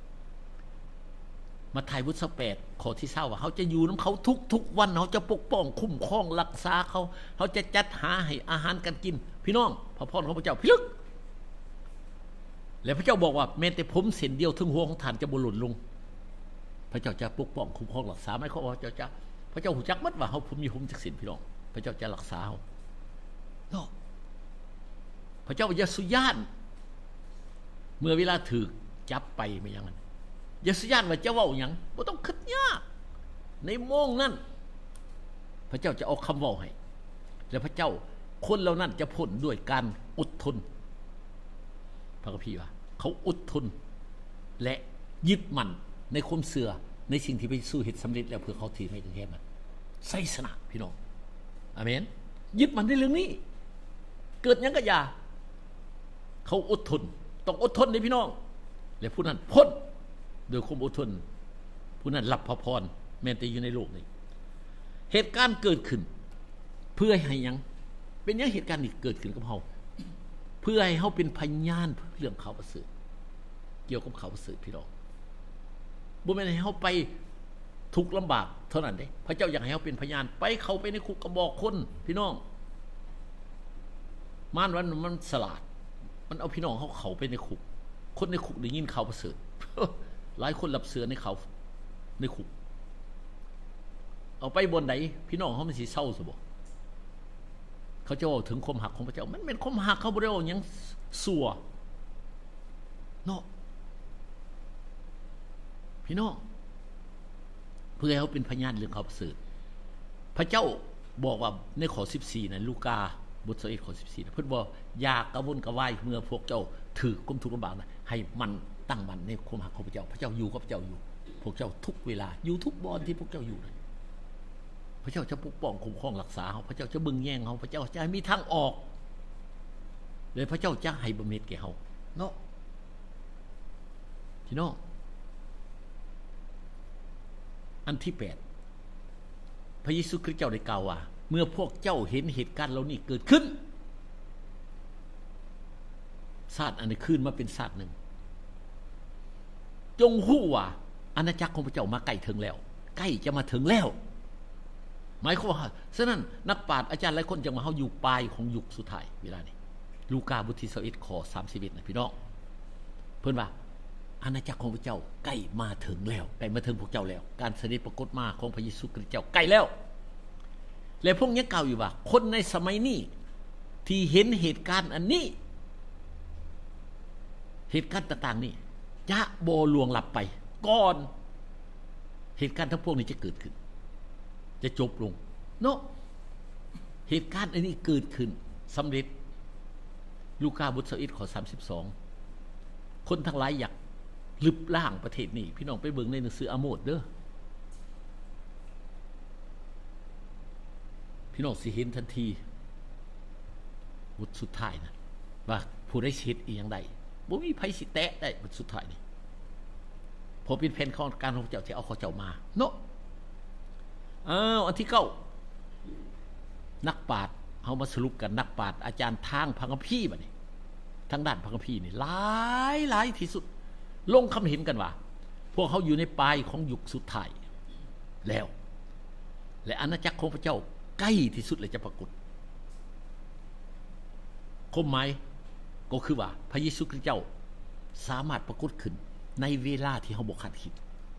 มาไทยบทสิบแปดข้อที่เศร้าว่าเขาจะอยู่น้ำเขาทุกทุกวันเขาจะปกป้องคุ้มครองรักษาเขาเขาจะจัดหาให้อาหารกันกินพี่น้องพระพรของพระเจ้าพิลึกแล้วพระเจ้าบอกว่าแม้แต่ผมเส้นเดียวถึงหัวของท่านจะบ่หล่นลงพระเจ้าจะปกป้องคุ้มครองรักษาไม่เขาว่าพระเจ้าจะพระเจ้าหูจักมัดว่าเขาผมมีผมจักสินพี่น้องพระเจ้าจะรักษาเขาเนาะพระเจ้าอย่าสุญาตเมื่อเวลาถือจับไปไม่ยังนั้นอย่าสุญาตว่าจะเว้าหยังบ่ต้องคิดยากในโมงนั้นพระเจ้าจะเอาคำเว้าให้แล้วพระเจ้าคนเหล่านั้นจะพ้นด้วยการอดทนพระคัมภีร์ว่าเขาอดทนและยึดมั่นในความเชื่อในสิ่งที่พระเยซูเฮ็ดสำเร็จแล้วเพื่อเขาที่ไม่ถึงแค่มันไสสนะพี่น้องอาเมนยึดมั่นในเรื่องนี้เกิดหยังก็อย่าเขาอดทนต้องอดทนในพี่น้องและผู้นั้นพ้นโดยความอดทนผู้นั้นรับพระพรแม้แต่อยู่ในโลกนี้เหตุการณ์เกิดขึ้นเพื่อให้หยังเป็นอย่างเหตุการณ์นี้เกิดขึ้นกับเฮาเพื่อให้เฮาเป็นพยานเรื่องข่าวประเสริฐเกี่ยวกับข่าวประเสริฐพี่น้องบ่แม่นให้เฮาไปทุกข์ลำบากเท่านั้นเด้พระเจ้าอยากให้เฮาเป็นพยานไปเข้าไปในคุกก็บอกคนพี่น้องมารวันมันสลาดมันเอาพี่น้องเฮาเข้าไปในคุกคนในคุกได้ยินข่าวประเสริฐ หลายคนรับเสือในเขาในคุกเอาไปบนไหนพี่น้องเขามันสิเศร้าซะบ่เขาจะว่าถึงความหักของพระเจ้ามันเป็นความหักเขาบ่ได้ว่าหยังสัวเนาะพี่น้องเพื่อให้เขาเป็นพยานเรื่องข่าวประเสริฐพระเจ้าบอกว่าในข้อสิบสี่นะลูกาบทสิบเอ็ดข้อสิบสี่เพิ่นบอกอย่ากระวนกระวายเมื่อพวกเจ้าถือความทุกข์ลำบากนะให้มันตั้งมันในความหักของพระเจ้าพระเจ้าอยู่กับพระเจ้าอยู่พวกเจ้าทุกเวลาอยู่ทุกบอนที่พวกเจ้าอยู่เลยพระเจ้าจะปกป้องคุ้มครองรักษาเขาพระเจ้าจะบึงแย่งเขาพระเจ้าจะให้มีทางออกเลยพระเจ้าจะให้บำเหน็จแก่เขาเนาะพี่น้องอันที่แปดพระเยซูคริสต์เจ้าได้กล่าวว่าเมื่อพวกเจ้าเห็นเหตุการณ์เหล่านี้เกิดขึ้นชาติอันนี้ขึ้นมาเป็นชาติหนึ่งจงฮู้ว่าอาณาจักรของพระเจ้ามาใกล้ถึงแล้วใกล้จะมาถึงแล้วหมายความว่าฉะนั้นนักปราชญ์อาจารย์หลายคนจะมาเฮาอยู่ปลายของยุคสุดท้ายเวลานี้ลูกาบทที่สิบเอ็ดข้อสามสิบเอ็ดนะพี่น้องเพิ่นว่าอาณาจักรของพระเจ้าใกล้มาถึงแล้วใกล้มาถึงพวกเจ้าแล้วการเสด็จปรากฏมาของพระเยซูคริสต์เจ้าใกล้แล้วและพวกนี้กล่าวอยู่ว่าคนในสมัยนี้ที่เห็นเหตุการณ์อันนี้เหตุการณ์ต่างๆนี่จะโบลวงหลับไปก่อนเหตุการณ์ทั้งพวกนี้จะเกิดขึ้นจะจบลงเนาะเหตุการณ์อันนี้เกิดขึ้นสำเร็จลูกาบทสิบเอ็ดข้อสามสิบสองคนทั้งหลายอยากลึบล่างประเทศนี้พี่น้องไปเบิ่งในหนังสืออาโมสเด้อพี่น้องสิเห็นทันทีบทสุดท้ายนะว่าผู้ได้เฮ็ดอีหยังใดบ่มีไผสิแตะได้บทสุดท้ายนี่พอเป็นแผนของการของเจ้าที่เอาเขาเจ้ามาเนาะอ้าวอันที่เก้านักปราชญ์เฮามาสรุปกันนักปราชญ์อาจารย์ทางพระคัมภีร์บัดนี้ทางด้านพระคัมภีร์นี่หลายหลายที่สุดลงคำเห็นกันว่าพวกเขาอยู่ในปลายของยุคสุดท้ายแล้วและอาณาจักรของพระเจ้าใกล้ที่สุดเลยจะปรากฏความหมายก็คือว่าพระเยซูคริสต์เจ้าสามารถปรากฏขึ้นในเวลาที่เขาบ่คาดคิด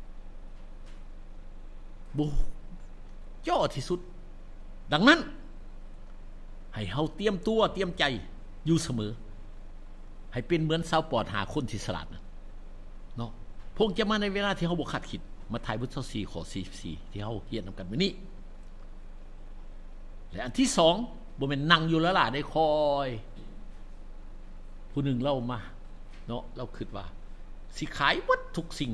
บ่จ่อที่สุดดังนั้นให้เฮาเตรียมตัวเตรียมใจอยู่เสมอให้เป็นเหมือนชาวปอดหาคนที่ฉลาดนะเนาะพงจะมาในเวลาที่เฮาบ่คาดคิดมาถ่ายบทที่สี่ข้อสี่สิบสี่ที่เฮาเรียนนำกันมื้อนี้และอันที่สองบ่แม่นนั่งอยู่แล้วล่ะได้คอยผู้หนึ่งเล่ามาเนาะเราคิดว่าสิขายหมดทุกสิ่ง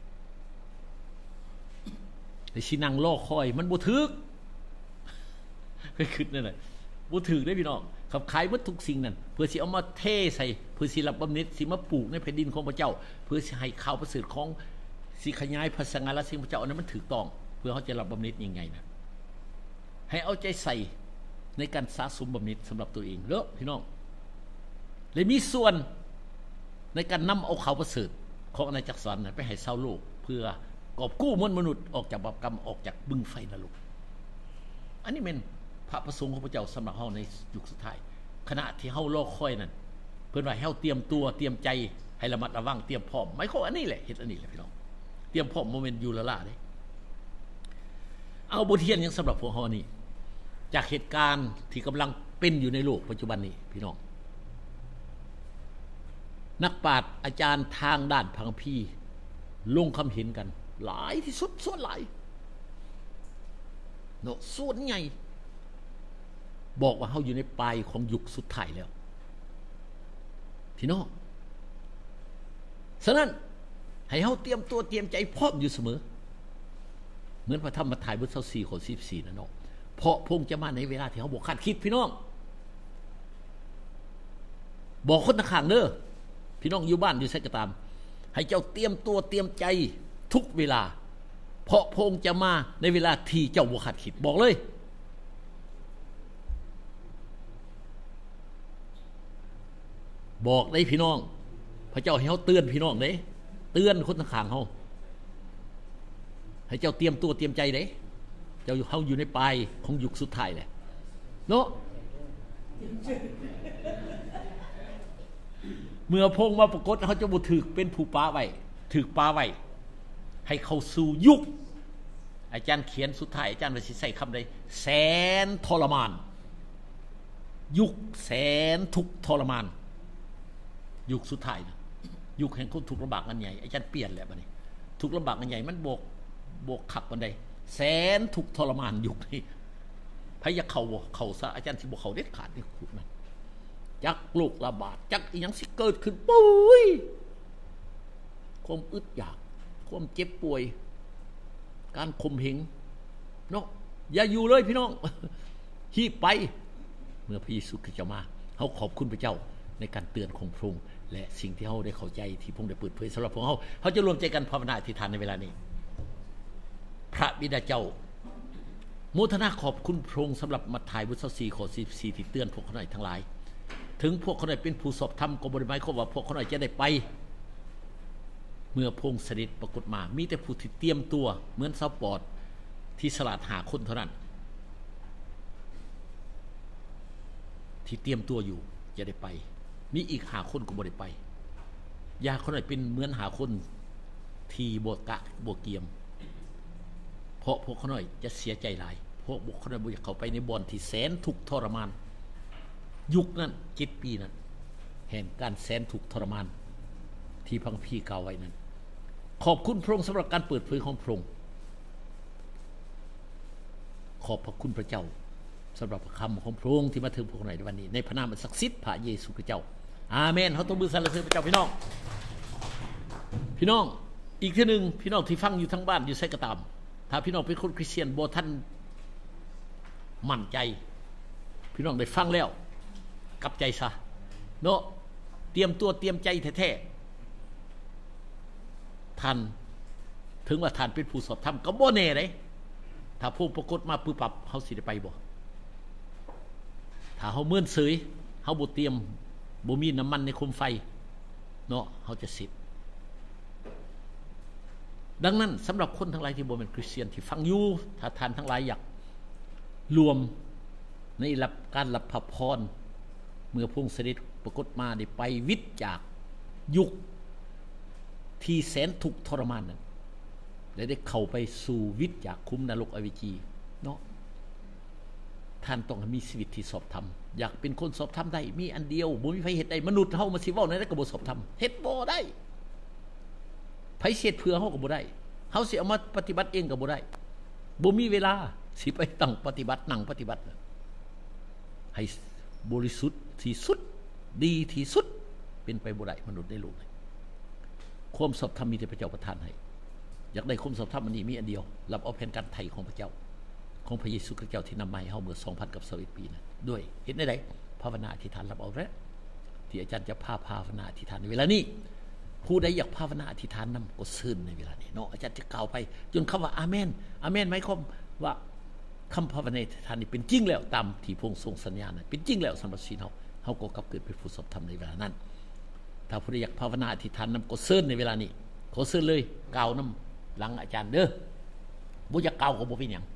แต่สินั่งรอคอยมันบ่ถึกเคยคิดนั่นแหละบ่ถึกได้พี่น้องขับขายหมดทุกสิ่งนั่นเพื่อสิเอามาเทใส่เพื่อสิรับบำเหน็จสิมาปลูกในแผ่นดินของพระเจ้าเพื่อสิให้ข่าวประเสริฐของสิขยายพระสังฆาและสิ่งพระเจ้าอันนั้นมันถูกต้องเพื่อเขาจะรับบำเหน็จยังไงนะให้เอาใจใส่ในการสะสมบำเหน็จสำหรับตัวเองเด้อพี่น้องเลยมีส่วนในการนำเอาข่าวประเสริฐของอาณาจักรสวรรค์ไปให้ชาวโลกเพื่อกอบกู้มวลมนุษย์ออกจากบาปกรรมออกจากบึงไฟนรกอันนี้เป็นพระประสงค์ของพระเจ้าสำหรับเฮาในยุคสุดท้ายขณะที่เฮารอคอยนั่นเพิ่นว่าให้เฮาเตรียมตัวเตรียมใจให้ระมัดระวังเตรียมพร้อมหมายความอันนี้แหละเฮ็ดอันนี้แหละพี่น้องเตรียมพร้อมโมเมนต์อยู่ละล่ะเด้เอาบทเรียนยังสำหรับพวกเฮานี่จากเหตุการณ์ที่กำลังเป็นอยู่ในโลกปัจจุบันนี้พี่น้องนักปราชญ์อาจารย์ทางด้านพระคัมภีร์ลงคำเห็นกันหลายที่สุดส่วนหลายเนาะส่วนใหญ่บอกว่าเฮาอยู่ในปลายของยุคสุดท้ายแล้วพี่น้องฉะนั้นให้เฮาเตรียมตัวเตรียมใจพร้อมอยู่เสมอเหมือนพระธรรมมัทธิวบทที่สี่ข้อสิบสี่นั่นเนาะเพราะพระองค์จะมาในเวลาที่เฮาบ่คาดคิดพี่น้องบอกคนข้างๆเด้อพี่น้องอยู่บ้านอยู่ไสก็ตามให้เจ้าเตรียมตัวเตรียมใจทุกเวลาเพราะพระองค์จะมาในเวลาที่เจ้าบ่คาดคิดบอกเลยบอกได้พี่น้องพระเจ้าให้เฮาเตือนพี่น้องเด้เตือนคนข้างๆเฮาให้เจ้าเตรียมตัวเตรียมใจเด้เจ้าเฮาอยู่ในปลายของยุคสุดท้ายแหละเนาะเมื่อพงมาปรากฏเขาจะบ่ถูกเป็นผู้ปาไว้ถูกปาไว้ให้เข้าสู่ยุคอาจารย์เขียนสุดท้ายอาจารย์ว่าสิใช้คำใดแสนทรมานยุคแสนทุกข์ทรมานยุคสุดท้ายนะยุคแห่งคนทุกข์ลำบากอันใหญ่อาจารย์เปลี่ยนแล้วบัดนี้ทุกข์ลำบากอันใหญ่มันบวกบวกขับบันไดแสนทุกข์ทรมานยุคนี้พยาเข้าบ่เข้าซะอาจารย์สิบ่เข้าเด็ดขาดนี่พูดมันจักโรคระบาดจักอีหยังสิเกิดขึ้นปุ้ยความอึดอยากความเจ็บป่วยการข่มเหงเนาะอย่าอยู่เลยพี่น้องฮีบไปเมื่อพระเยซูคริสต์จะมาเฮาขอบคุณพระเจ้าในการเตือนของพระองค์และสิ่งที่เฮาได้เข้าใจที่พระองค์ได้เปิดเผยสำหรับพวกเฮาเฮาจะรวมใจกันภาวนาอธิษฐานในเวลานี้พระบิดาเจ้าโมทนาขอบคุณพระองค์สำหรับมัทธิวบทที่สี่ข้อสิบสี่ที่เตือนพวกเขาหน่อยทั้งหลายถึงพวกเขาหน่อยเป็นผู้สอบธรรมก็บ่ได้หมายความว่าพวกเขาหน่อยจะได้ไปเมื่อพระองค์เสด็จปรากฏมามีแต่ผู้ที่เตรียมตัวเหมือนชาวปอดที่ฉลาดหาคนเท่านั้นที่เตรียมตัวอยู่จะได้ไปมีอีกหาคนก็บ่ได้ไปอย่าเขาหน่อยเป็นเหมือนหาคนที่บ่กะบ่เกียมเพราะพวกเขาหน่อยจะเสียใจหลายเพราะพวกเขาหน่อยบ่อยากเข้าไปในบ่อนที่แสนทุกข์ทรมานยุคนั้นเจ็ดปีนั้นแห่งการแสนทุกข์ทรมานที่พังพี่กล่าวไว้นั้นขอบคุณพระองค์สำหรับการเปิดเผยของพระองค์ขอบพระคุณพระเจ้าสำหรับคำของพระองค์ที่มาถึงพวกเราในวันนี้ในพระนามอันศักดิ์สิทธิ์พระเยซูคริสต์เจ้าอาเมนเฮาตบมือสรรเสริญพระเจ้าพี่น้องพี่น้องอีกทีนึงพี่น้องที่ฟังอยู่ทั้งบ้านอยู่ไสก็ตามถ้าพี่น้องเป็นคนคริสเตียนบ่ทันมั่นใจพี่น้องได้ฟังแล้วกลับใจซะเนาะเตรียมตัวเตรียมใจแท้ๆท่านถึงว่าท่านเป็นผู้สอบธรรมก็บ่แน่เลยถ้าพวกปรากฏมาปึ๊บปั๊บเฮาสิได้ไปบ่ถ้าเฮาเมื่อนเสยเฮาบ่เตรียมบ่มีน้ำมันในโคมไฟเนาะเฮาจะสิทธิ์ดังนั้นสำหรับคนทั้งหลายที่บ่เป็นคริสเตียนที่ฟังอยู่ถ้าท่านทั้งหลายอยากรวมในรับการรับพระพรเมื่อพระองค์เสด็จปรากฏมาได้ไปวิทย์จากยุคที่แสนทุกข์ทรมานนั้นและได้เข้าไปสู่วิทย์จากคุ้มนรกอเวจีเนาะท่านต้องมีชีวิตที่สอบธรรมอยากเป็นคนสอบธรรมได้มีอันเดียวบ่มีไผเฮ็ดได้มนุษย์เฮามาสิเว้าในนั้นก็บ่สอบธรรมเฮ็ดบ่ได้ไผเฮ็ดเพื่อเฮาก็บ่ได้เฮาสิเอามาปฏิบัติเองก็บ่ได้บ่มีเวลาสิไปตั้งปฏิบัตินั่งปฏิบัติให้บริสุทธิ์ที่สุดดีที่สุดเป็นไปบ่ได้มนุษย์ในโลกนี้ความสอบธรรมมีแต่พระเจ้าประทานให้อยากได้ความสอบธรรมอันนี้มีอันเดียวรับเอาแผนการไถ่ของพระเจ้าของพระเยซูคริสต์เจ้าที่นำมาให้เฮาเมื่อ สองพัน กับยี่สิบปีนั้นด้วยเฮ็ดได้ไดภาวนาอธิษฐานรับเอาแล้วที่อาจารย์จะพาภาวนาอธิษฐานในเวลานี้ผู้ใดอยากภาวนาอธิษฐานนำก็เชิญในเวลานี้เนาะอาจารย์จะกล่าวไปจนคำว่าอาเมนอาเมนหมายความว่าคำภาวนาอธิษฐานนี้เป็นจริงแล้วตามที่พระองค์ทรงสัญญานั้นเป็นจริงแล้วสำหรับชีวิตเฮาเฮาก็กลับเกิดเป็นผู้สอบธรรมในเวลานั้นถ้าผู้ใดอยากภาวนาอธิษฐานนำก็เชิญในเวลานี้ขอเชิญเลยกล่าวนำหลังอาจารย์เด้อบ่อยากกล่าวก็บ่เป็นหยัง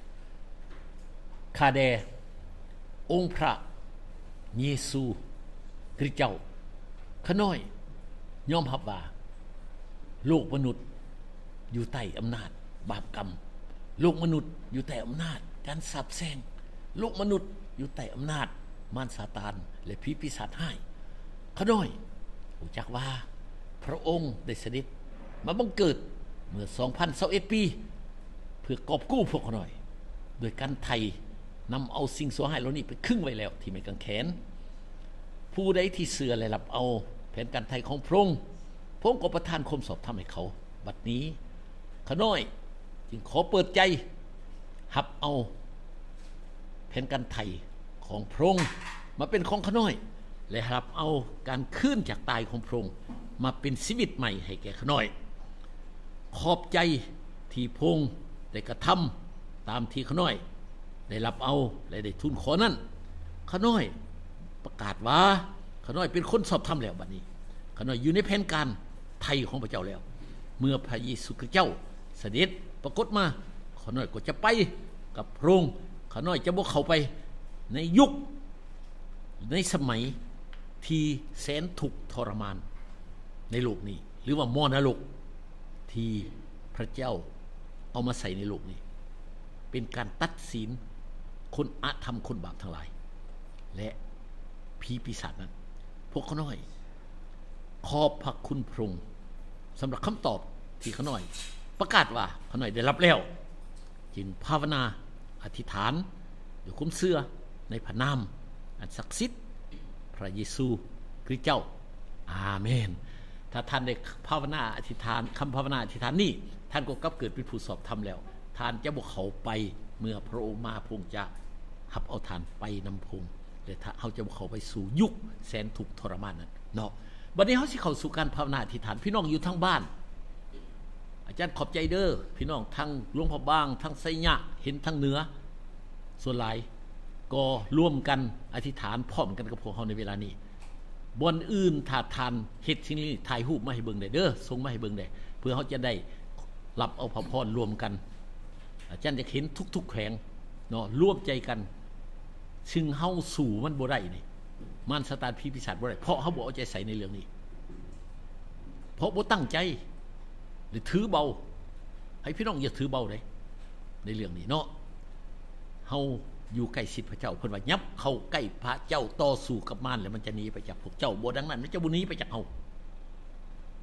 ข้าแด่องค์พระเยซูคริสต์เจ้าข้าน้อยยอมรับว่าโลกมนุษย์อยู่ใต้อำนาจบาปกรรมโลกมนุษย์อยู่ใต้อำนาจการสาปแช่งโลกมนุษย์อยู่ใต้อำนาจมารซาตานและผีปีศาจร้ายข้าน้อยรู้จักว่าพระองค์ได้เสด็จมาบังเกิดเมื่อ สองพันยี่สิบเอ็ด ปีเพื่อกอบกู้พวกข้าน้อยโดยการไถ่นำเอาสิ่งชั่วร้ายเหล่านี้ไปครึ่งไว้แล้วที่ไม้กางเขนผู้ใดที่เชื่อและรับเอาแผนการไถ่ของพระองค์พระองค์ก็ประทานความสอบธรรมให้เขาบัดนี้ข้าน้อยจึงขอเปิดใจรับเอาแผนการไถ่ของพระองค์มาเป็นของข้าน้อยและรับเอาการขึ้นจากตายของพระองค์มาเป็นชีวิตใหม่ให้แก่ข้าน้อยขอบใจที่พระองค์ได้กระทำตามที่ข้าน้อยได้รับเอาและได้ทูลขอนั้นข้าน้อยประกาศว่าข้าน้อยเป็นคนสอบธรรมแล้วบัดนี้ข้าน้อยอยู่ในแผนการไถ่ของพระเจ้าแล้วเมื่อพระเยซูคริสต์เจ้าเสด็จปรากฏมาข้าน้อยก็จะไปกับพระองค์ข้าน้อยจะบ่เข้าไปในยุคในสมัยที่แสนทุกข์ทรมานในโลกนี้หรือว่ามรณะที่พระเจ้าเอามาใส่ในโลกนี้เป็นการตัดสินคนอาธรรมคนบาปทั้งหลายและผีปีศาจนั้นพวกข้าน้อยขอบพระคุณพระองค์สำหรับคำตอบที่ข้าน้อยประกาศว่าข้าน้อยได้รับแล้วจึงภาวนาอธิษฐานด้วยความเชื่อในพระนามอันศักดิ์สิทธิ์พระเยซูคริสต์เจ้าอาเมนถ้าท่านได้ภาวนาอธิษฐานคำภาวนาอธิษฐานนี้ท่านก็กลับเกิดเป็นผู้สอบธรรมแล้วท่านจะบ่เข้าไปเมื่อพระองค์มาพระองค์จะหับเอาท่านไปนำพงและถ้าเขาจะบ่เข้าไปสู่ยุคแสนทุกข์ทรมานนั้นเนาะบัดนี้เฮาสิเข้าสู่การภาวนาอธิษฐานพี่น้องอยู่ทั้งบ้านอาจารย์ขอบใจเด้อพี่น้องทั้งหลวงพ่อบางทั้งไสยะเห็นทั้งเหนือส่วนหลายก็ร่วมกันอธิษฐานพร้อมกันกับพวกเฮาในเวลานี้บนอื่นถ้าทานเฮ็ดสิ่งนี้ถ่ายรูปมาให้เบิ่งได้เด้อส่งมาให้เบิ่งได้เพื่อเฮาจะได้รับเอาพระพรรวมกันอาจารย์จะเห็นทุกๆแขวงเนาะร่วมใจกันซึ่งเฮาสู่มันบ่ได้นี่มันสตาร์ผีปีศาจบ่ได้เพราะเฮาบ่เอาใจใส่ในเรื่องนี้เพราะบ่ตั้งใจหรือถือเบาให้พี่น้องอย่าถือเบาเลยในเรื่องนี้เนาะเฮาอยู่ใกล้ชิดพระเจ้าเพิ่นว่ายับเข้าใกล้พระเจ้าต่อสู้กับมารแล้วมันจะหนีไปจากพวกเจ้าบ่ดังนั้นมันจะบ่หนีไปจากเฮา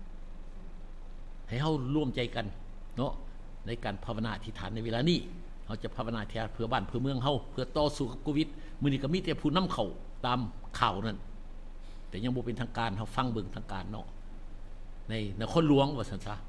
ให้เฮาร่วมใจกันเนาะในการภาวนาอธิษฐานในเวลานี้เฮาจะภาวนาอธิษฐานเพื่อบ้านเพื่อเมืองเฮาเพื่อต่อสู้กับโควิดมื้อนี้ก็มีแต่ผู้นำเข้าตามข่าวนั่นแต่ยังบ่เป็นทางการเฮาฟังเบิ่งทางการเนาะในนครหลวงว่าซั่นซะ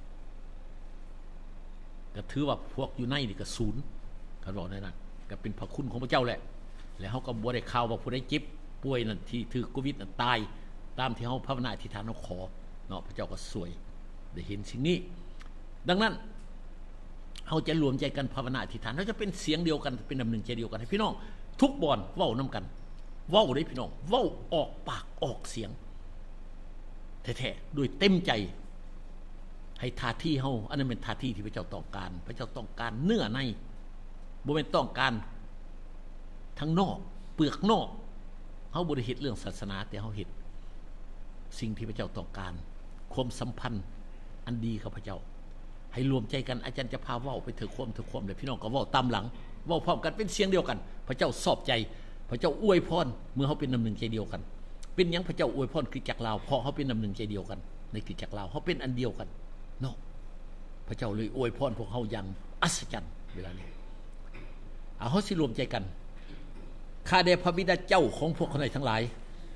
ก็ถือว่าพวกอยู่ในนี่ก็ศูนย์ก็บอกได้นั่นก็เป็นพระคุณของพระเจ้าแหละแล้วเฮาก็บ่ได้ข่าวว่าผู้ใดเจ็บป่วยนั่นที่ถือโควิดนั่นตายตามที่เฮาภาวนาอธิษฐานเฮาขอเนาะพระเจ้าก็สวยได้เห็นสิ่งนี้ดังนั้นเฮาจะรวมใจกันภาวนาอธิษฐานเฮาจะเป็นเสียงเดียวกันเป็นน้ำหนึ่งใจเดียวกันให้พี่น้องทุกบ่อนเว้านำกันเว้าได้พี่น้องเว้าออกปากออกเสียงแท้ๆด้วยเต็มใจให้ท่าที่เฮาอันนั้นเป็นท่าที่ที่พระเจ้าต้องการพระเจ้าต้องการเนื้อในบ่แม่นต้องการทั้งนอกเปลือกนอกเฮาบ่ได้เฮ็ดเรื่องศาสนาแต่เฮาเฮ็ดสิ่งที่พระเจ้าต้องการความสัมพันธ์อันดีกับพระเจ้าให้รวมใจกันอาจารย์จะพาเว้าไปถึงความถึงความเลยพี่น้องก็เว้าตามหลังเว้าพร้อมกันเป็นเสียงเดียวกันพระเจ้าสอบใจพระเจ้าอวยพรเมื่อเฮาเป็นน้ำหนึ่งใจเดียวกันเป็นหยังพระเจ้าอวยพรคริสตจักรลาวเพราะเฮาเป็นน้ำหนึ่งใจเดียวกันในคริสตจักรลาวเฮาเป็นอันเดียวกันเนาะพระเจ้าเลยอวยพรพวกเฮาอย่างอัศจรรย์เวลานี้เอาเฮาสิรวมใจกันข้าแต่พระบิดาเจ้าของพวกคนทั้งหลาย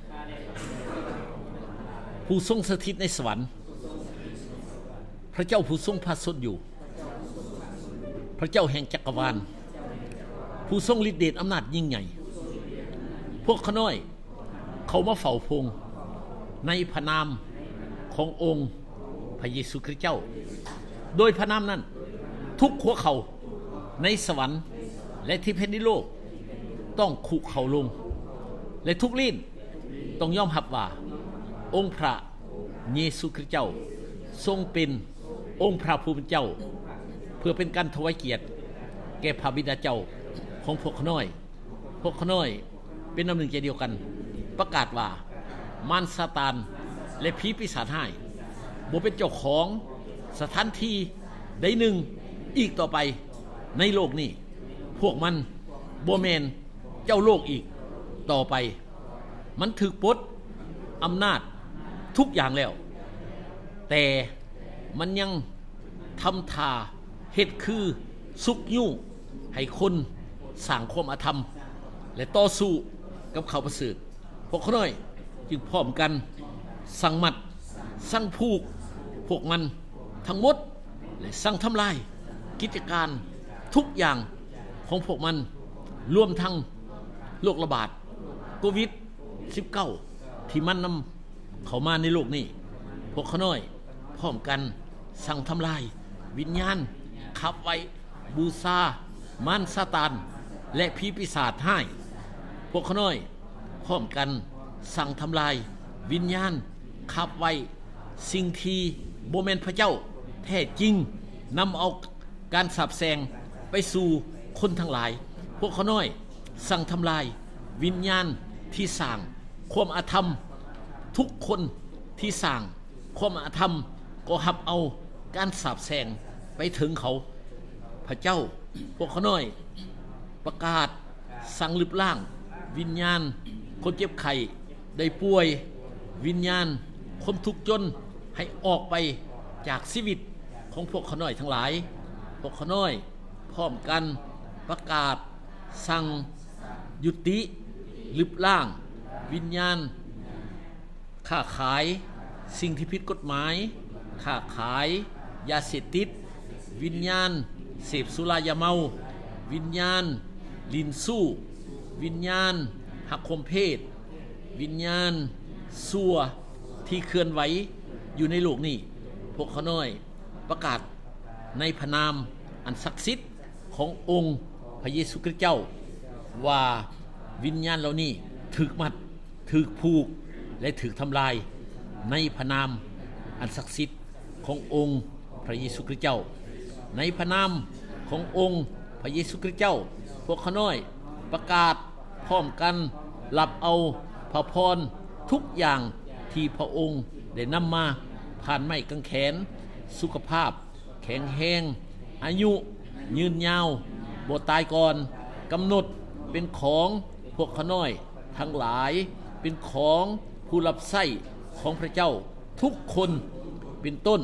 ผู้ทรงสถิตในสวรรค์พระเจ้าผู้ทรงพระชนอยู่พระเจ้าแห่งจักรวาลผู้ทรงฤทธิ์เดชอำนาจยิ่งใหญ่พวกข้าน้อยเขามาเฝ้าพงในพระนามขององค์พระเยซูคริสต์เจ้าโดยพระนามนั้นทุกหัวเข่าในสวรรค์และที่แผ่นดินโลกต้องคุกเข่าลงและทุกลิ้นต้องยอมรับว่าองค์พระเยซูคริสต์เจ้าทรงเป็นองค์พระผู้เป็นเจ้าเพื่อเป็นการถวายเกียรติแก่พระบิดาเจ้าของพวกข้าน้อยพวกข้าน้อยเป็นน้ำหนึ่งใจเดียวกันประกาศว่ามารซาตานและผีปีศาจร้ายบ่เป็นเจ้าของสถานที่ใดหนึ่งอีกต่อไปในโลกนี้พวกมันบ่แม่นเจ้าโลกอีกต่อไปมันถูกปลดอำนาจทุกอย่างแล้วแต่มันยังทำท่าเฮ็ดคือสุกยุ่งให้คนสร้างความอาธรรมและต่อสู้กับเขาประเสริฐพวกเขาน้อยจึงพร้อมกันสั่งมัดสั่งผูกพวกมันทั้งหมดและสั่งทำลายกิจการทุกอย่างของพวกมันรวมทั้งโรคระบาดโควิด สิบเก้า ที่มันนำเข้ามาในโลกนี้พวกเขาน้อยพร้อมกันสั่งทำลายวิญญาณขับไว้บูชามารซาตานและผีปีศาจให้พวกเขาน้อยพร้อมกันสั่งทำลายวิญญาณขับไว้สิ่งที่บ่แม่นพระเจ้าแท้จริงนำเอาการสาปแช่งไปสู่คนทั้งหลายพวกเขาน้อยสั่งทำลายวิญญาณที่สร้างความอาธรรมทุกคนที่สร้างความอาธรรมก็หับเอาการสาปแช่งไปถึงเขาพระเจ้าพวกเขาน้อยประกาศสั่งลึบล่างวิญญาณคนเจ็บไข้ได้ป่วยวิญญาณคนทุกข์จนให้ออกไปจากชีวิตของพวกเขาน้อยทั้งหลายพวกเขาน้อยพร้อมกันประกาศสั่งยุติลึบล่างวิญญาณค้าขายสิ่งที่ผิดกฎหมายค้าขายยาเสพติดวิญญาณเสพสุรายาเมาวิญญาณลินสู้วิญญาณหักข่มเพศวิญญาณซัวที่เคลื่อนไหวอยู่ในโลกนี้พวกเขาน้อยประกาศในพระนามอันศักดิ์สิทธิ์ขององค์พระเยซูคริสต์เจ้าว่าวิญญาณเหล่านี้ถูกมัดถูกผูกและถูกทำลายในพระนามอันศักดิ์สิทธิ์ขององค์พระเยซูคริสต์เจ้าในพระนามขององค์พระเยซูคริสต์เจ้าพวกข้าน้อยประกาศพร้อมกันรับเอาพระพรทุกอย่างที่พระองค์ได้นำมาผ่านไม้กางแขนสุขภาพแข็งแรงอายุยืนยาวบ่ตายก่อนกำหนดเป็นของพวกข้าน้อยทั้งหลายเป็นของผู้รับใช้ของพระเจ้าทุกคนเป็นต้น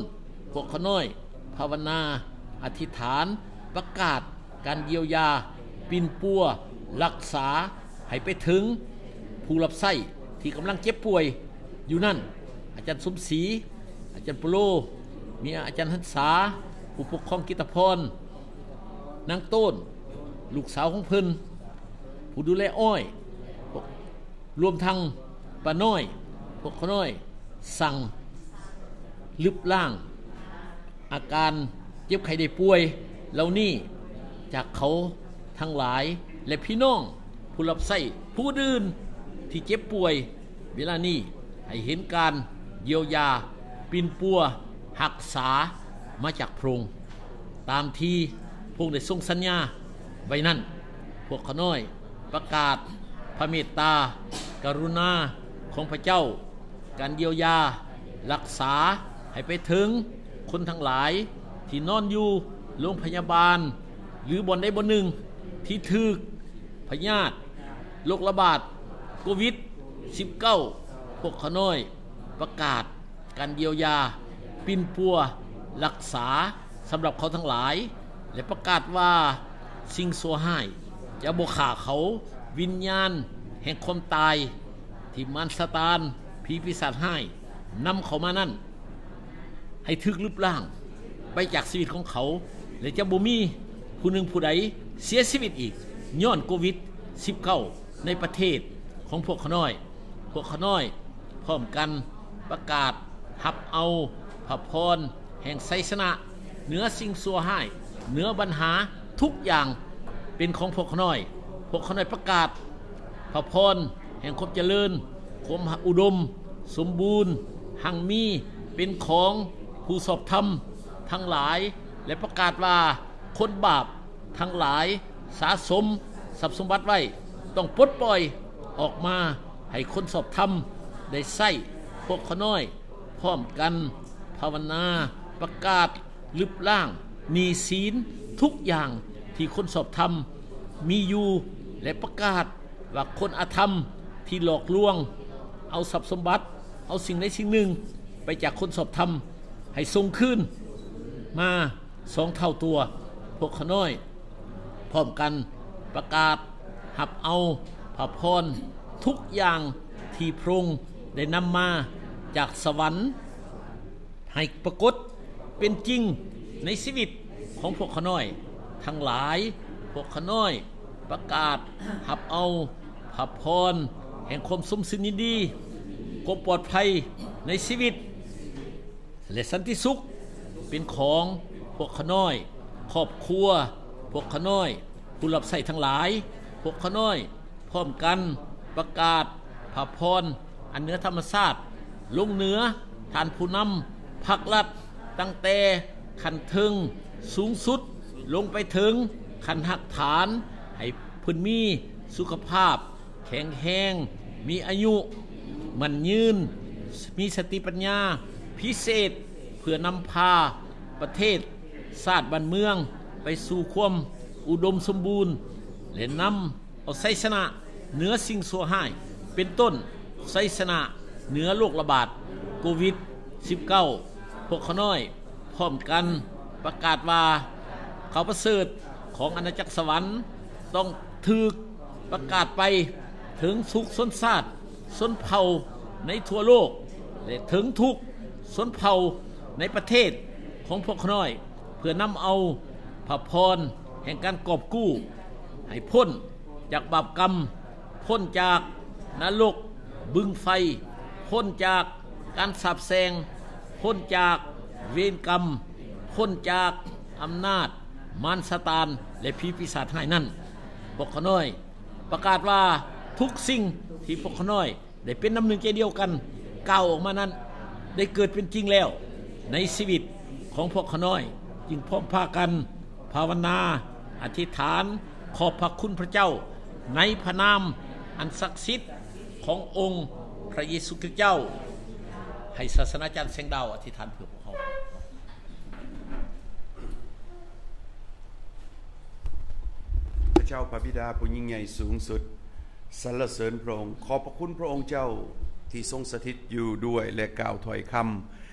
พวกเขาน้อยภาวนาอธิษฐานประกาศการเยียวยาปินปัวรักษาให้ไปถึงผู้รับใช้ที่กำลังเจ็บป่วยอยู่นั่นอาจารย์สมศรีอาจารย์ปุโรมีอาจารย์หันษาผู้ปกครองกิตพรนางโต้นลูกสาวของเพิ่นผู้ดูแลอ้อยรวมทั้งป้าน้อยพวกเขาน้อยสั่งลึบล่างอาการเจ็บไข้ได้ป่วยเหล่านี้จากเขาทั้งหลายและพี่น้องผู้รับใช้ผู้อื่นที่เจ็บป่วยเวลานี้ให้เห็นการเยียวยาปินปัวหักษามาจากพระองค์ตามที่พระองค์ได้ทรงสัญญาไว้นั่นพวกเขาน้อยประกาศพระเมตตากรุณาของพระเจ้าการเยียวยารักษาให้ไปถึงคนทั้งหลายที่นอนอยู่โรงพยาบาลหรือบนใดบนหนึ่งที่ถึกพยาธิโรคระบาดโควิด สิบเก้า พวกเขาน้อยประกาศการเยียวยาปินปัวรักษาสำหรับเขาทั้งหลายและประกาศว่าสิ่งชั่วร้ายจะบ่ฆ่าเขาวิญญาณแห่งความตายที่มารซาตานผีปีศาจร้ายนำเขามานั่นให้ถึกลึบล่างไปจากชีวิตของเขาและจะบ่มีผู้หนึ่งผู้ใดเสียชีวิตอีกย้อนโควิด สิบเก้า ในประเทศของพวกเขาน้อยพวกเขาน้อยพร้อมกันประกาศรับเอาพระพรแห่งไสยชนะเหนือสิ่งชั่วร้ายเหนือปัญหาทุกอย่างเป็นของพวกเขาน้อยพวกเขาน้อยประกาศพระพรแห่งความเจริญความอุดมสมบูรณ์หั่งมีเป็นของผู้สอบธรรมทั้งหลายและประกาศว่าคนบาปทั้งหลายสะสมทรัพย์สมบัติไว้ต้องปลดปล่อยออกมาให้คนสอบธรรมได้ใช้พวกเขาน้อยพร้อมกันภาวนาประกาศลึบล่างหนีศีลทุกอย่างที่คนสอบธรรมมีอยู่และประกาศว่าคนอธรรมที่หลอกลวงเอาทรัพย์สมบัติเอาสิ่งใดสิ่งหนึ่งไปจากคนสอบธรรมให้ส่งคืนมาสองเท่าตัวพวกเขาน้อยพร้อมกันประกาศหับเอาพระพรทุกอย่างที่พระองค์ได้นำมาจากสวรรค์ให้ปรากฏเป็นจริงในชีวิตของพวกเขาน้อยทั้งหลายพวกเขาน้อยประกาศหับเอาพระพรแห่งความสมสินยินดีความปลอดภัยในชีวิตและสันติสุขเป็นของพวกเขาน้อยครอบครัวพวกเขาน้อยผู้รับใช้ทั้งหลายพวกเขาน้อยพร้อมกันประกาศพระพรอันเหนือธรรมชาติลงเหนือท่านผู้นำภาครัฐตั้งแต่ขั้นถึงสูงสุดลงไปถึงขั้นหักฐานให้เพิ่นมีสุขภาพแข็งแรงมีอายุมันยืนมีสติปัญญาพิเศษเพื่อนำพาประเทศชาติบ้านเมืองไปสู่ความอุดมสมบูรณ์และนำเอาไสยชนะเหนือสิ่งชั่วร้ายเป็นต้นไสยชนะเหนือโรคระบาดโควิด สิบเก้า พวกเขาน้อยพร้อมกันประกาศว่าเขาประเสริฐของอาณาจักรสวรรค์ต้องถูกประกาศไปถึงทุกชนชาติชนเผ่าในทั่วโลกและถึงทุกชนเผ่าในประเทศของพวกเขาน้อยเพื่อนำเอาพระพรแห่งการกอบกู้ให้พ้นจากบาปกรรมพ้นจากนรกบึงไฟพ้นจากการสาปแช่งพ้นจากเวรกรรมพ้นจากอำนาจมารซาตานและผีปีศาจร้ายนั่นพวกเขาน้อยประกาศว่าทุกสิ่งที่พวกเขาน้อยได้เป็นน้ำหนึ่งใจเดียวกันก้าวออกมานั้นได้เกิดเป็นจริงแล้วในชีวิตของพวกเขาน้อยจึงพร้อมพากันภาวนาอธิษฐานขอบพระคุณพระเจ้าในพระนามอันศักดิ์สิทธิ์ขององค์พระเยซูคริสต์เจ้าให้ศาสนาจารย์แสงดาวอธิษฐานเพื่อพวกเขาระเจ้าพระบิดาผู้ยิ่งใหญ่สูงสุดสรรเสริญพระองค์ขอบพระคุณพระองค์เจ้าที่ทรงสถิตอยู่ด้วยและกล่าวถ้อยคำ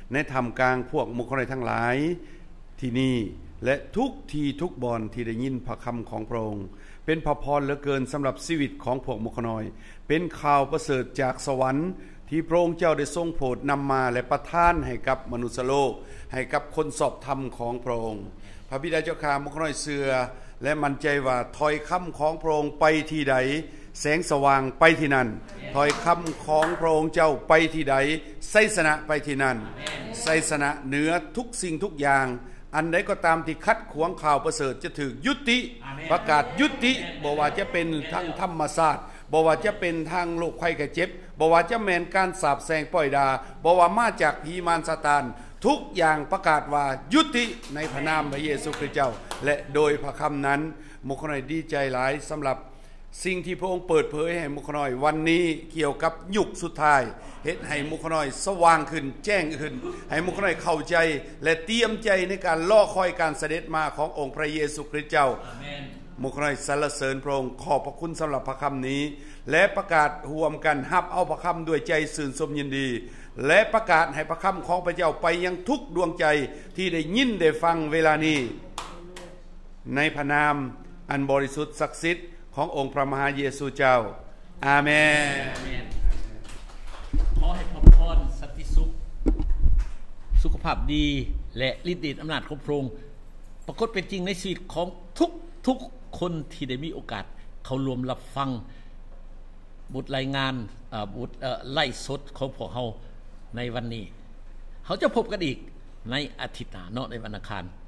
ในธรรมกลางพวกมุขน้อยทั้งหลายที่นี่และทุกทีทุกบอนที่ได้ยินพระคำของพระองค์เป็นพระพรเหลือเกินสำหรับชีวิตของพวกมุขน้อยเป็นข่าวประเสริฐจากสวรรค์ที่พระองค์เจ้าได้ทรงโปรดนำมาและประทานให้กับมนุษยโลกให้กับคนสอบธรรมของพระองค์พระบิดาเจ้าข้ามุขน้อยเชื่อและมั่นใจว่าถ้อยคำของพระองค์ไปที่ใดแสงสว่างไปที่นั่นถ้อยคำของพระองค์เจ้าไปที่ใดไสยชนะไปที่นั่นไสยชนะเหนือทุกสิ่งทุกอย่างอันใดก็ตามที่คัดขวางข่าวประเสริฐจะถูกยุติประกาศยุติบ่ว่าจะเป็นทางธรรมศาสตร์บ่ว่าจะเป็นทางโรคภัยไข้เจ็บบ่ว่าจะแม่นการสาปแช่งปล่อยดาบ่ว่ามาจากผีมารซาตานทุกอย่างประกาศว่ายุติในพระนามพระเยซูคริสต์เจ้าและโดยพระคำนั้นมุขน้อยดีใจหลายสำหรับสิ่งที่พระองค์เปิดเผยให้มุขน้อยวันนี้เกี่ยวกับยุคสุดท้ายเฮ็ดให้มุขน้อยสว่างขึ้นแจ้งขึ้นให้มุขน้อยเข้าใจและเตรียมใจในการรอคอยการเสด็จมาขององค์พระเยซูคริสต์เจ้าอาเมนมุขน้อยสรรเสริญพระองค์ขอบพระคุณสำหรับพระคำนี้และประกาศร่วมกันรับเอาพระคำด้วยใจสื่นสมยินดีและประกาศให้พระคำของพระเจ้าไปยังทุกดวงใจที่ได้ยินได้ฟังเวลานี้ในพระนามอันบริสุทธิ์ศักดิ์สิทธิ์ขององค์พระมหาเยซูเจ้าอาเมนขอให้พระพรสันติสุขสุขภาพดีและฤทธิ์เดชอำนาจของพระองค์ปรากฏเป็นจริงในชีวิตของทุกทุกคนที่ได้มีโอกาสเข้ารวมรับฟังบทรายงานบทไล่สดของพวกเราในวันนี้เขาจะพบกันอีกในอาทิตย์หน้าเนาะในวันอังคาร